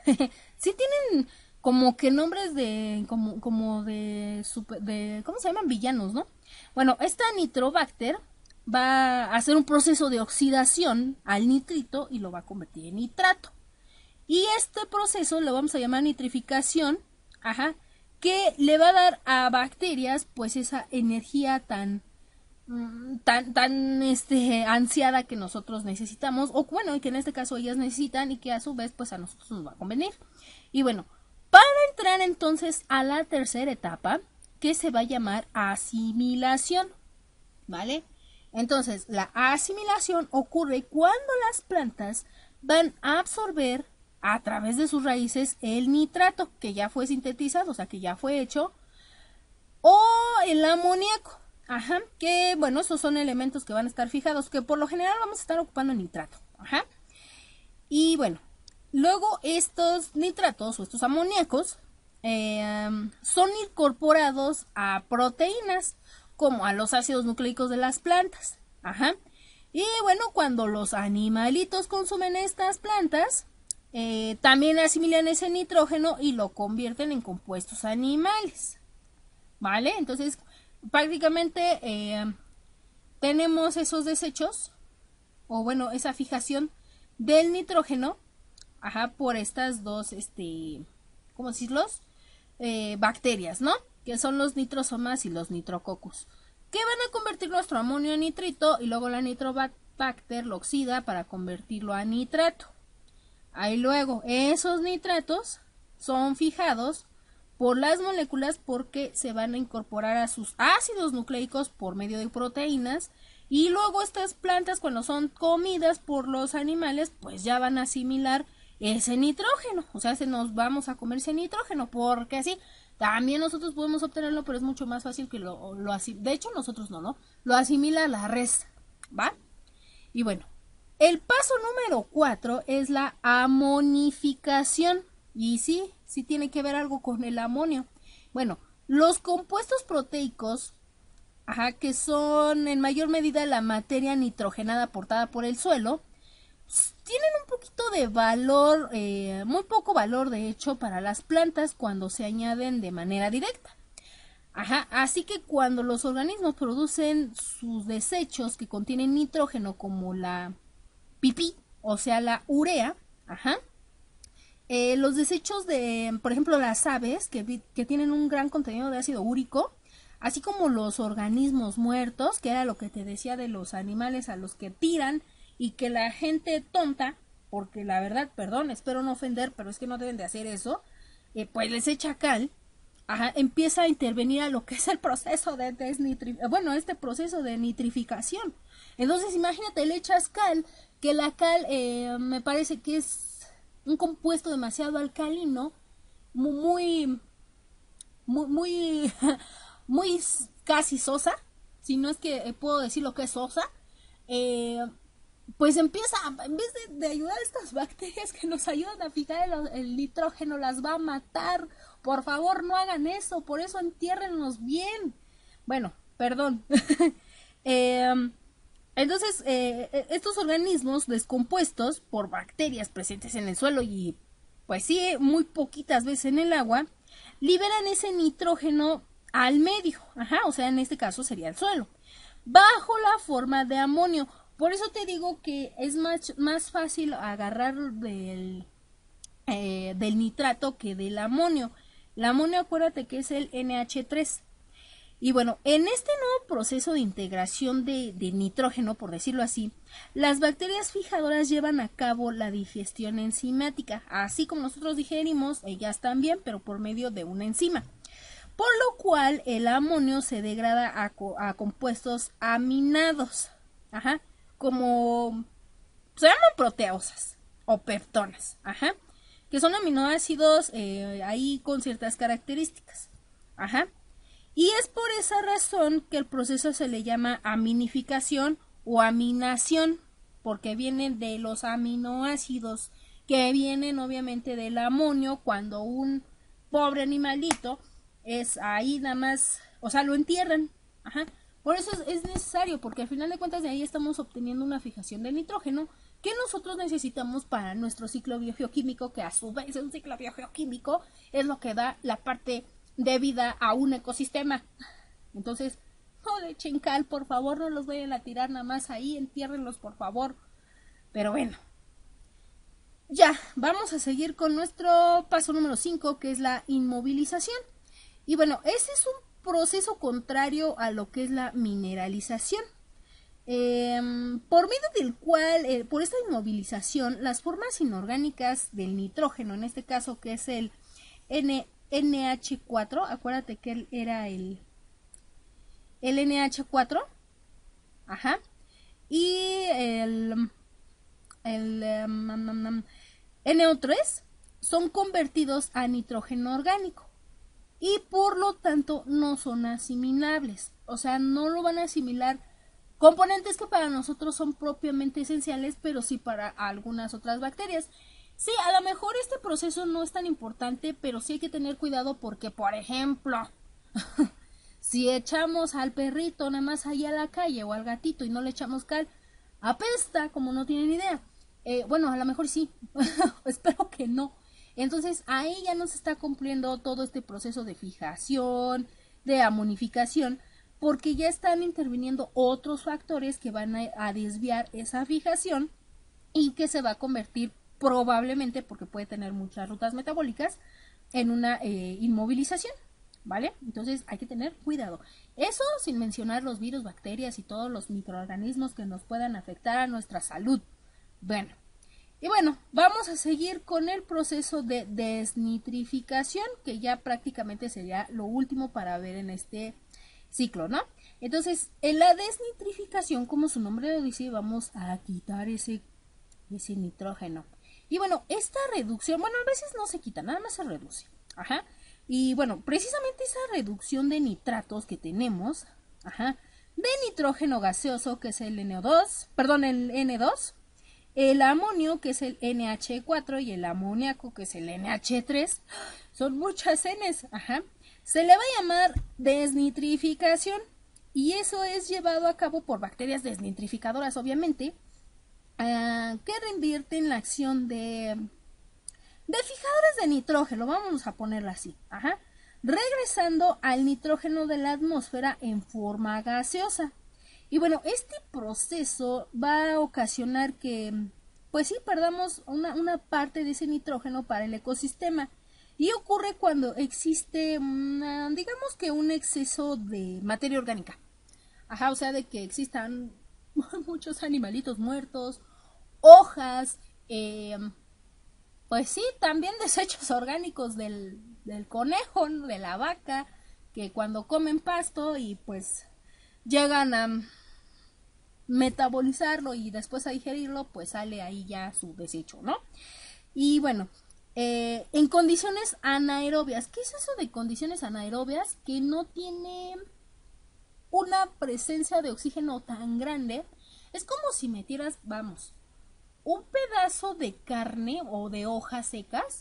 Sí tienen como que nombres de, como, como de, super, de, ¿cómo se llaman? Villanos, ¿no? Bueno, esta Nitrobacter va a hacer un proceso de oxidación al nitrito y lo va a convertir en nitrato. Y este proceso lo vamos a llamar nitrificación, ajá, que le va a dar a bacterias pues esa energía tan tan tan este ansiada que nosotros necesitamos, o bueno, y que en este caso ellas necesitan y que a su vez pues a nosotros nos va a convenir. Y bueno, para entrar entonces a la tercera etapa, que se va a llamar asimilación, ¿vale? Entonces, la asimilación ocurre cuando las plantas van a absorber a través de sus raíces el nitrato que ya fue sintetizado, o sea, que ya fue hecho, o el amoníaco. Ajá, que bueno, esos son elementos que van a estar fijados, que por lo general vamos a estar ocupando nitrato. Ajá. Y bueno, luego estos nitratos o estos amoníacos eh, son incorporados a proteínas como a los ácidos nucleicos de las plantas. Ajá. Y bueno, cuando los animalitos consumen estas plantas, eh, también asimilan ese nitrógeno y lo convierten en compuestos animales. ¿Vale? Entonces, prácticamente eh, tenemos esos desechos, o bueno, esa fijación del nitrógeno, ajá, por estas dos, este, ¿cómo decirlos? Eh, bacterias, ¿no? Que son los nitrosomas y los nitrococcus, que van a convertir nuestro amonio en nitrito y luego la nitrobacter lo oxida para convertirlo a nitrato. Ahí luego, esos nitratos son fijados por las moléculas porque se van a incorporar a sus ácidos nucleicos por medio de proteínas, y luego estas plantas, cuando son comidas por los animales, pues ya van a asimilar ese nitrógeno, o sea, se nos vamos a comer ese nitrógeno, porque así también nosotros podemos obtenerlo, pero es mucho más fácil que lo, lo asimile. De hecho, nosotros no, ¿no? Lo asimila la res, ¿va? Y bueno, el paso número cuatro es la amonificación. Y sí, sí tiene que ver algo con el amonio. Bueno, los compuestos proteicos, ajá, que son en mayor medida la materia nitrogenada aportada por el suelo, tienen un poquito de valor, eh, muy poco valor de hecho para las plantas cuando se añaden de manera directa. Ajá, así que cuando los organismos producen sus desechos que contienen nitrógeno, como la pipí, o sea la urea, ajá, eh, los desechos de, por ejemplo, las aves que, que tienen un gran contenido de ácido úrico, así como los organismos muertos, que era lo que te decía de los animales a los que tiran y que la gente tonta, porque la verdad, perdón, espero no ofender, pero es que no deben de hacer eso, eh, pues les echa cal, ajá, empieza a intervenir a lo que es el proceso de desnitrificación, bueno, este proceso de nitrificación. Entonces, imagínate, le echas cal, que la cal eh, me parece que es un compuesto demasiado alcalino, muy, muy, muy, muy casi sosa, si no es que puedo decir lo que es sosa, eh, pues empieza, en vez de, de ayudar a estas bacterias que nos ayudan a fijar el, el nitrógeno, las va a matar. Por favor, no hagan eso, por eso entiérrenlos bien. Bueno, perdón. eh, entonces, eh, estos organismos descompuestos por bacterias presentes en el suelo y, pues sí, muy poquitas veces en el agua, liberan ese nitrógeno al medio, ajá, o sea, en este caso sería el suelo, bajo la forma de amonio. Por eso te digo que es más, más fácil agarrar del, eh, del nitrato que del amonio. El amonio, acuérdate que es el N H tres. Y bueno, en este nuevo proceso de integración de, de nitrógeno, por decirlo así, las bacterias fijadoras llevan a cabo la digestión enzimática. Así como nosotros digerimos, ellas también, pero por medio de una enzima. Por lo cual el amonio se degrada a, a compuestos aminados. Ajá. Como se llaman proteosas o peptonas, ajá, que son aminoácidos eh, ahí con ciertas características, ajá, y es por esa razón que el proceso se le llama aminificación o aminación, porque vienen de los aminoácidos que vienen obviamente del amonio. Cuando un pobre animalito es ahí nada más, o sea, lo entierran, ajá. Por eso es necesario, porque al final de cuentas de ahí estamos obteniendo una fijación del nitrógeno que nosotros necesitamos para nuestro ciclo biogeoquímico, que a su vez un ciclo biogeoquímico es lo que da la parte de vida a un ecosistema. Entonces, no le echen cal, por favor, no los vayan a tirar nada más ahí, entiérrenlos, por favor. Pero bueno, ya, vamos a seguir con nuestro paso número cinco, que es la inmovilización. Y bueno, ese es un proceso contrario a lo que es la mineralización, eh, por medio del cual, eh, por esta inmovilización, las formas inorgánicas del nitrógeno, en este caso que es el N H cuatro, acuérdate que él era el, el N H cuatro, ajá, y el, el um, N O tres, son convertidos a nitrógeno orgánico. Y por lo tanto no son asimilables, o sea, no lo van a asimilar componentes que para nosotros son propiamente esenciales, pero sí para algunas otras bacterias. Sí, a lo mejor este proceso no es tan importante, pero sí hay que tener cuidado porque, por ejemplo, Si echamos al perrito nada más allá a la calle o al gatito y no le echamos cal, apesta como no tienen idea. Eh, bueno, a lo mejor sí, espero que no. Entonces ahí ya no se está cumpliendo todo este proceso de fijación, de amonificación, porque ya están interviniendo otros factores que van a, a desviar esa fijación y que se va a convertir probablemente, porque puede tener muchas rutas metabólicas, en una eh, inmovilización, ¿vale? Entonces hay que tener cuidado. Eso sin mencionar los virus, bacterias y todos los microorganismos que nos puedan afectar a nuestra salud. Bueno, y bueno, vamos a seguir con el proceso de desnitrificación, que ya prácticamente sería lo último para ver en este ciclo, ¿no? Entonces, en la desnitrificación, como su nombre lo dice, vamos a quitar ese, ese nitrógeno. Y bueno, esta reducción, bueno, a veces no se quita, nada más se reduce. Ajá. Y bueno, precisamente esa reducción de nitratos que tenemos, ajá, de nitrógeno gaseoso, que es el N O dos, perdón, el N dos, el amonio, que es el N H cuatro, y el amoníaco, que es el N H tres, son muchas N's, ajá, se le va a llamar desnitrificación, y eso es llevado a cabo por bacterias desnitrificadoras, obviamente, uh, que reinvierten la acción de, de fijadores de nitrógeno, vamos a ponerla así, ajá, regresando al nitrógeno de la atmósfera en forma gaseosa. Y bueno, este proceso va a ocasionar que, pues sí, perdamos una, una parte de ese nitrógeno para el ecosistema. Y ocurre cuando existe, una, digamos que un exceso de materia orgánica. Ajá, o sea, de que existan muchos animalitos muertos, hojas, eh, pues sí, también desechos orgánicos del, del conejo, de la vaca, que cuando comen pasto y pues llegan a metabolizarlo y después a digerirlo, pues sale ahí ya su desecho, ¿no? Y bueno, eh, en condiciones anaerobias, ¿qué es eso de condiciones anaerobias? Que no tiene una presencia de oxígeno tan grande. Es como si metieras, vamos, un pedazo de carne o de hojas secas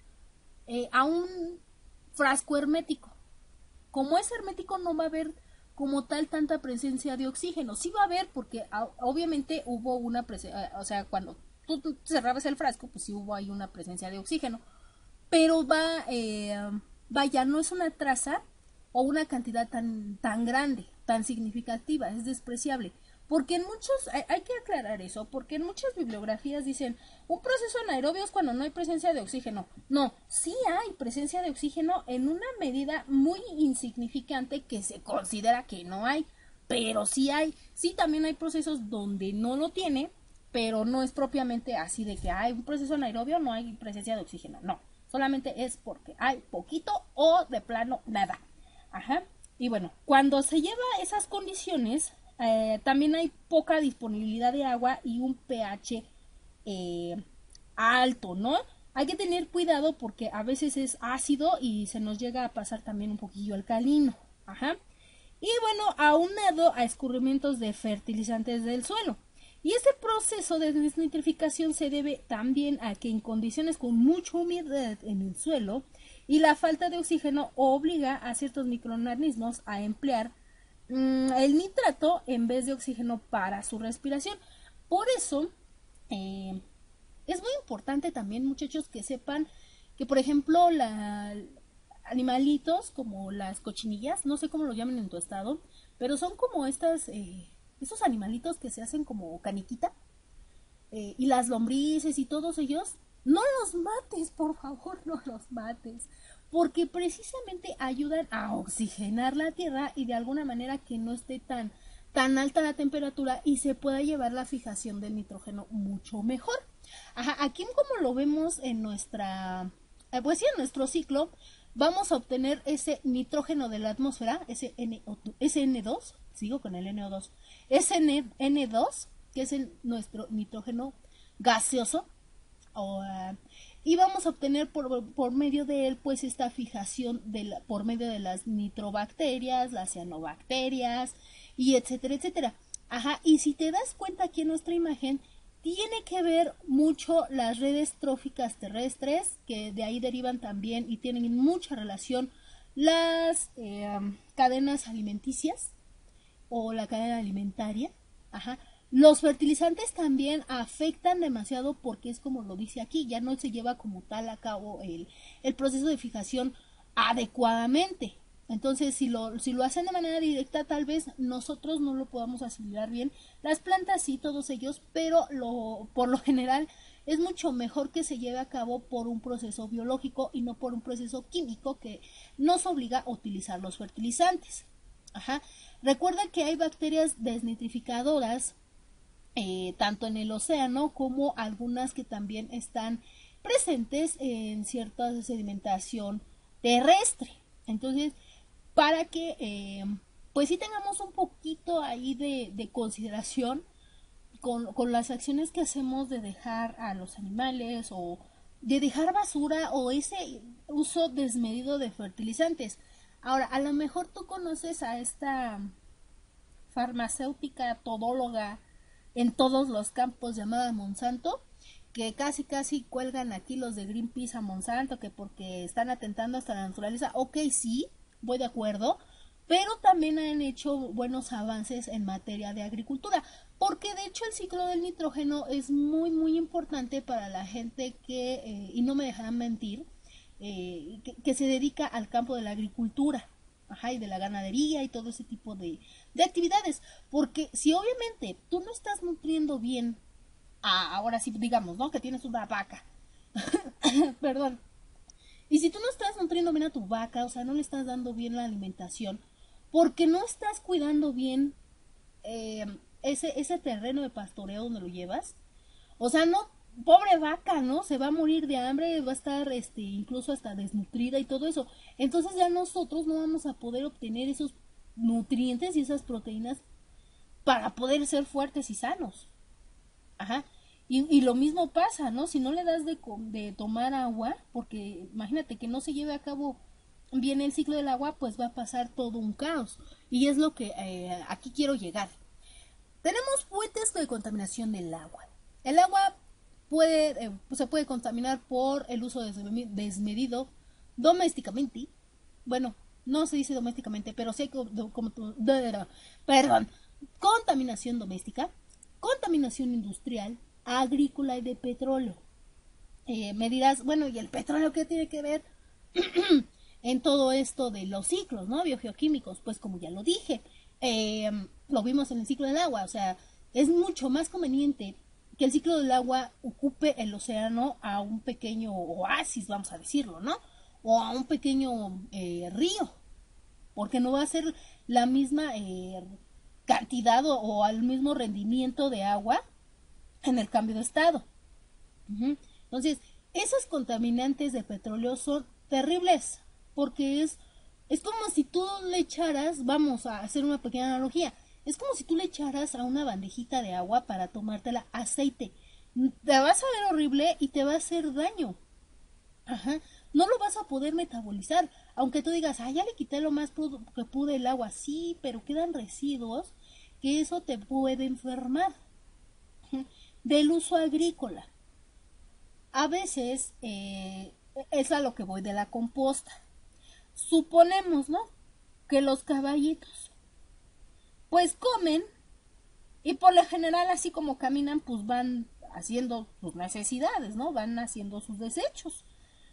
eh, a un frasco hermético. Como es hermético, no va a haber como tal tanta presencia de oxígeno. Sí va a haber, porque obviamente hubo una presencia, o sea, cuando tú, tú cerrabas el frasco, pues sí hubo ahí una presencia de oxígeno, pero va, eh, vaya, no es una traza o una cantidad tan, tan grande, tan significativa, es despreciable. Porque en muchos, hay, hay que aclarar eso, porque en muchas bibliografías dicen, un proceso anaerobio es cuando no hay presencia de oxígeno. No, sí hay presencia de oxígeno en una medida muy insignificante que se considera que no hay, pero sí hay. Sí, también hay procesos donde no lo tiene, pero no es propiamente así de que hay un proceso anaerobio, no hay presencia de oxígeno. No, solamente es porque hay poquito o de plano nada. Ajá. Y bueno, cuando se lleva esas condiciones, Eh, también hay poca disponibilidad de agua y un pH eh, alto, ¿no? Hay que tener cuidado porque a veces es ácido y se nos llega a pasar también un poquillo alcalino. Ajá. Y bueno, aunado a escurrimientos de fertilizantes del suelo. Y este proceso de desnitrificación se debe también a que en condiciones con mucha humedad en el suelo y la falta de oxígeno obliga a ciertos microorganismos a emplear el nitrato en vez de oxígeno para su respiración. Por eso eh, es muy importante también, muchachos, que sepan que, por ejemplo, la, animalitos como las cochinillas, no sé cómo lo llaman en tu estado, pero son como estas eh, esos animalitos que se hacen como caniquita, eh, y las lombrices y todos ellos, no los mates, por favor, no los mates, porque precisamente ayudan a oxigenar la tierra y de alguna manera que no esté tan, tan alta la temperatura y se pueda llevar la fijación del nitrógeno mucho mejor. Ajá, aquí como lo vemos en nuestra, eh, pues sí, en nuestro ciclo, vamos a obtener ese nitrógeno de la atmósfera, ese N dos, sigo con el N O dos, ese N dos, que es el, nuestro nitrógeno gaseoso, o... Uh, y vamos a obtener por, por medio de él pues esta fijación de la, por medio de las nitrobacterias, las cianobacterias y etcétera, etcétera. Ajá, y si te das cuenta aquí en nuestra imagen, tiene que ver mucho las redes tróficas terrestres, que de ahí derivan también y tienen mucha relación las, eh, cadenas alimenticias o la cadena alimentaria. Ajá. Los fertilizantes también afectan demasiado porque es como lo dice aquí, ya no se lleva como tal a cabo el, el proceso de fijación adecuadamente. Entonces, si lo, si lo hacen de manera directa, tal vez nosotros no lo podamos asimilar bien. Las plantas sí, todos ellos, pero lo, por lo general es mucho mejor que se lleve a cabo por un proceso biológico y no por un proceso químico que nos obliga a utilizar los fertilizantes. Ajá. Recuerda que hay bacterias desnitrificadoras eh, tanto en el océano como algunas que también están presentes en cierta sedimentación terrestre. Entonces, para que eh, pues sí tengamos un poquito ahí de, de consideración con, con las acciones que hacemos de dejar a los animales o de dejar basura o ese uso desmedido de fertilizantes. Ahora, a lo mejor tú conoces a esta farmacéutica todóloga en todos los campos llamada Monsanto, que casi casi cuelgan aquí los de Greenpeace a Monsanto, que porque están atentando hasta la naturaleza. Ok, sí, voy de acuerdo, pero también han hecho buenos avances en materia de agricultura, porque de hecho el ciclo del nitrógeno es muy muy importante para la gente que, eh, y no me dejarán mentir, eh, que, que se dedica al campo de la agricultura. Ajá, y de la ganadería y todo ese tipo de, de actividades, porque si obviamente tú no estás nutriendo bien, a, ahora sí digamos, ¿no? Que tienes una vaca, perdón, y si tú no estás nutriendo bien a tu vaca, o sea, no le estás dando bien la alimentación, porque no estás cuidando bien eh, ese, ese terreno de pastoreo donde lo llevas, o sea, no, pobre vaca, ¿no? Se va a morir de hambre, va a estar este, incluso hasta desnutrida y todo eso. Entonces ya nosotros no vamos a poder obtener esos nutrientes y esas proteínas para poder ser fuertes y sanos. Ajá. Y, y lo mismo pasa, ¿no? Si no le das de, de tomar agua, porque imagínate que no se lleve a cabo bien el ciclo del agua, pues va a pasar todo un caos. Y es lo que eh, aquí quiero llegar. Tenemos fuentes de contaminación del agua. El agua puede, eh, se puede contaminar por el uso desmedido domésticamente. Bueno, no se dice domésticamente, pero sí como, como perdón, contaminación doméstica, contaminación industrial, agrícola y de petróleo. Eh, me dirás, bueno, ¿y el petróleo qué tiene que ver en todo esto de los ciclos, ¿no? Biogeoquímicos? Pues como ya lo dije, eh, lo vimos en el ciclo del agua, o sea, es mucho más conveniente que el ciclo del agua ocupe el océano a un pequeño oasis, vamos a decirlo, ¿no? O a un pequeño eh, río, porque no va a ser la misma eh, cantidad o, o al mismo rendimiento de agua en el cambio de estado. Uh-huh. Entonces, esos contaminantes de petróleo son terribles, porque es, es como si tú le echaras, vamos a hacer una pequeña analogía, es como si tú le echaras a una bandejita de agua para tomártela aceite. Te vas a ver horrible y te va a hacer daño. Ajá. No lo vas a poder metabolizar. Aunque tú digas, ah, ya le quité lo más que pude el agua. Sí, pero quedan residuos que eso te puede enfermar. Ajá. Del uso agrícola. A veces, eh, es a lo que voy de la composta. Suponemos, ¿no? Que los caballitos pues comen y por lo general así como caminan pues van haciendo sus necesidades, ¿no? Van haciendo sus desechos.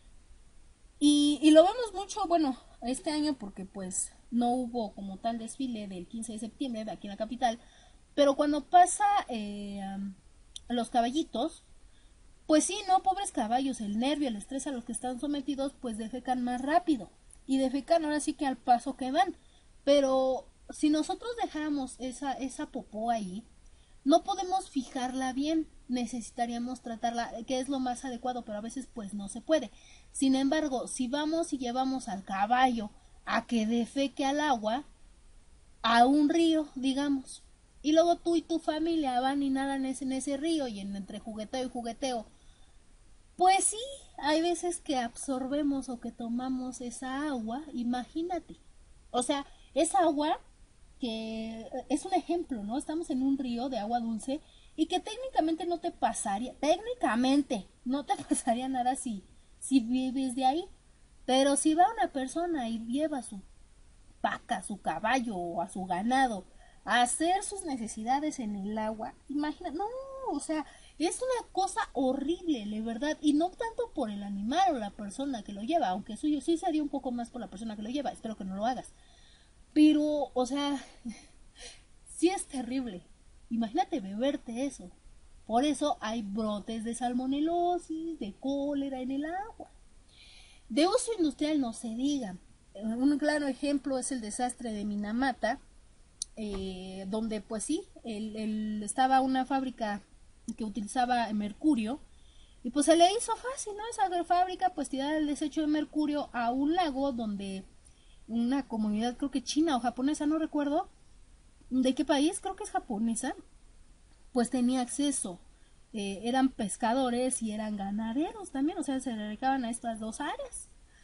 Y, y lo vemos mucho, bueno, este año porque pues no hubo como tal desfile del quince de septiembre de aquí en la capital, pero cuando pasa eh, los caballitos, pues sí, ¿no? Pobres caballos, el nervio, el estrés a los que están sometidos pues defecan más rápido y defecan ahora sí que al paso que van, pero si nosotros dejáramos esa, esa popó ahí, no podemos fijarla bien, necesitaríamos tratarla, que es lo más adecuado, pero a veces pues no se puede. Sin embargo, si vamos y llevamos al caballo a que defeque al agua, a un río, digamos, y luego tú y tu familia van y nadan en ese, en ese río y en, entre jugueteo y jugueteo, pues sí, hay veces que absorbemos o que tomamos esa agua, imagínate. O sea, esa agua que es un ejemplo, ¿no? Estamos en un río de agua dulce y que técnicamente no te pasaría, técnicamente no te pasaría nada si, si vives de ahí, pero si va una persona y lleva su vaca, su caballo o a su ganado a hacer sus necesidades en el agua, imagina, no, o sea, es una cosa horrible, de verdad, y no tanto por el animal o la persona que lo lleva, aunque suyo sí sería un poco más por la persona que lo lleva, espero que no lo hagas, pero, o sea, sí es terrible, imagínate beberte eso, por eso hay brotes de salmonelosis, de cólera en el agua. De uso industrial no se diga. Un claro ejemplo es el desastre de Minamata, eh, donde pues sí, el, el, estaba una fábrica que utilizaba mercurio y pues se le hizo fácil, ¿no? Esa fábrica pues tirar el desecho de mercurio a un lago donde una comunidad, creo que china o japonesa, no recuerdo de qué país, creo que es japonesa, pues tenía acceso. Eh, eran pescadores y eran ganaderos también, o sea, se dedicaban a estas dos áreas.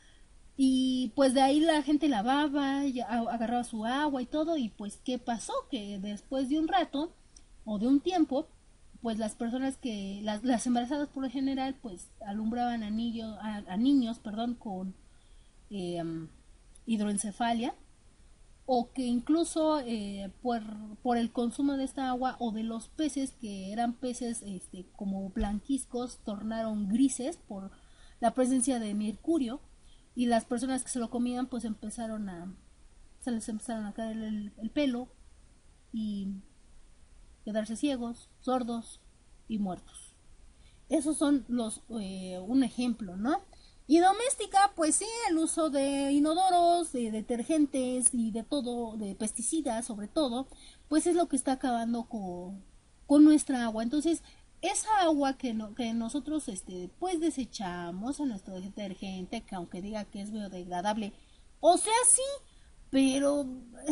Y pues de ahí la gente lavaba, agarraba su agua y todo, y pues ¿qué pasó? Que después de un rato o de un tiempo, pues las personas que, las, las embarazadas por lo general, pues alumbraban a, niño, a, a niños, perdón, con eh, hidroencefalia, o que incluso eh, por, por el consumo de esta agua o de los peces, que eran peces este, como blanquizcos, tornaron grises por la presencia de mercurio, y las personas que se lo comían pues empezaron a, se les empezaron a caer el, el pelo y quedarse ciegos, sordos y muertos. Esos son los, eh, un ejemplo, ¿no? Y doméstica, pues sí, el uso de inodoros, de detergentes y de todo, de pesticidas sobre todo, pues es lo que está acabando con, con nuestra agua. Entonces, esa agua que, no, que nosotros este, pues desechamos a nuestro detergente, que aunque diga que es biodegradable, o sea, sí, pero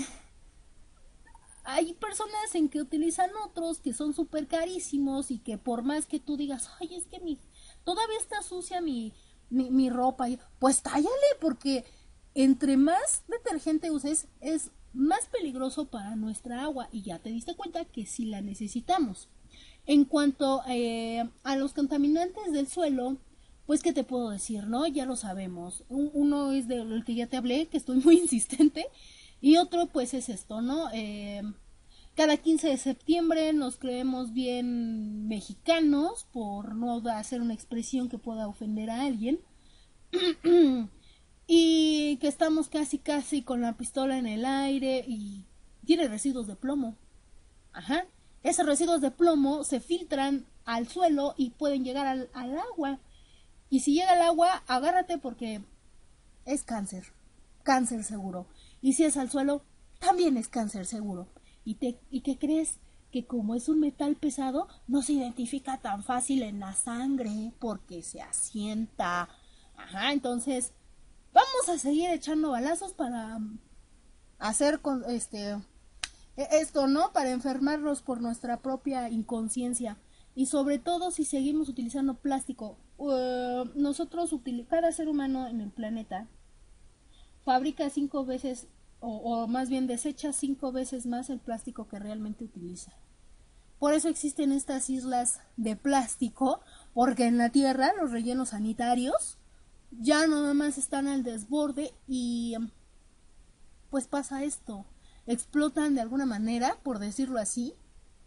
hay personas en que utilizan otros que son súper carísimos y que por más que tú digas, ay, es que mi, todavía está sucia mi, mi, mi ropa, pues tállale, porque entre más detergente uses es más peligroso para nuestra agua y ya te diste cuenta que sí la necesitamos. En cuanto eh, a los contaminantes del suelo, pues qué te puedo decir, ¿no? Ya lo sabemos. Uno es del que ya te hablé, que estoy muy insistente, y otro pues es esto, ¿no? Eh, cada quince de septiembre nos creemos bien mexicanos por no hacer una expresión que pueda ofender a alguien. Y que estamos casi casi con la pistola en el aire y tiene residuos de plomo. Ajá. Esos residuos de plomo se filtran al suelo y pueden llegar al, al agua. Y si llega al agua, agárrate porque es cáncer. Cáncer seguro. Y si es al suelo, también es cáncer seguro. ¿Y, te, ¿Y qué crees? Que como es un metal pesado, no se identifica tan fácil en la sangre porque se asienta. Ajá, entonces vamos a seguir echando balazos para hacer con este esto, ¿no? Para enfermarnos por nuestra propia inconsciencia. Y sobre todo si seguimos utilizando plástico. Uh, nosotros, util- cada ser humano en el planeta fabrica cinco veces, o, o más bien desecha cinco veces más el plástico que realmente utiliza. Por eso existen estas islas de plástico, porque en la Tierra los rellenos sanitarios ya no nada más están al desborde y pues pasa esto. Explotan de alguna manera, por decirlo así,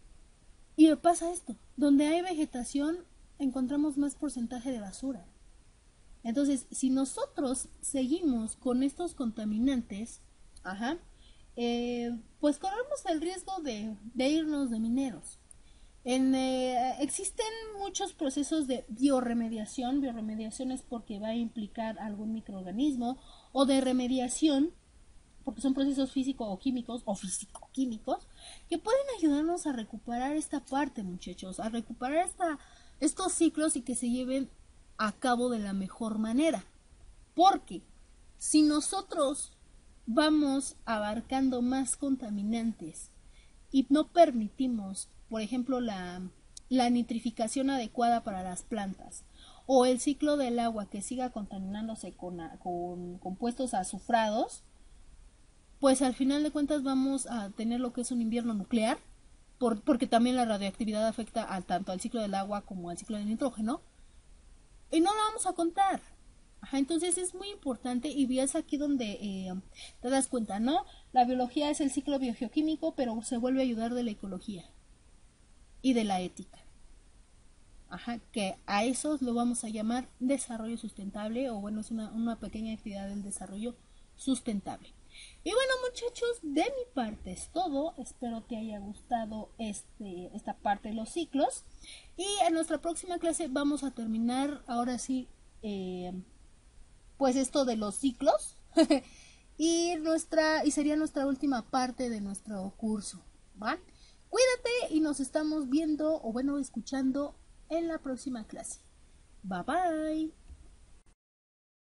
y pasa esto. Donde hay vegetación encontramos más porcentaje de basura. Entonces, si nosotros seguimos con estos contaminantes, ajá, eh, pues corremos el riesgo de, de irnos de mineros. En, eh, existen muchos procesos de bioremediación. Bioremediación es porque va a implicar algún microorganismo, o de remediación, porque son procesos físicos o químicos, o físico-químicos, que pueden ayudarnos a recuperar esta parte, muchachos, a recuperar esta, estos ciclos y que se lleven a cabo de la mejor manera. Porque si nosotros vamos abarcando más contaminantes y no permitimos, por ejemplo, la, la nitrificación adecuada para las plantas, o el ciclo del agua que siga contaminándose con, con compuestos azufrados, pues al final de cuentas vamos a tener lo que es un invierno nuclear, por, porque también la radioactividad afecta al, tanto al ciclo del agua como al ciclo del nitrógeno, y no lo vamos a contar. Ajá, entonces es muy importante y es aquí donde eh, te das cuenta, ¿no? La biología es el ciclo biogeoquímico, pero se vuelve a ayudar de la ecología y de la ética. Ajá, que a eso lo vamos a llamar desarrollo sustentable, o bueno, es una, una pequeña actividad del desarrollo sustentable. Y bueno, muchachos, de mi parte es todo. Espero te haya gustado este, esta parte de los ciclos. Y en nuestra próxima clase vamos a terminar, ahora sí, eh, pues esto de los ciclos. y, nuestra, y sería nuestra última parte de nuestro curso, ¿va? Cuídate y nos estamos viendo, o bueno, escuchando en la próxima clase. Bye bye.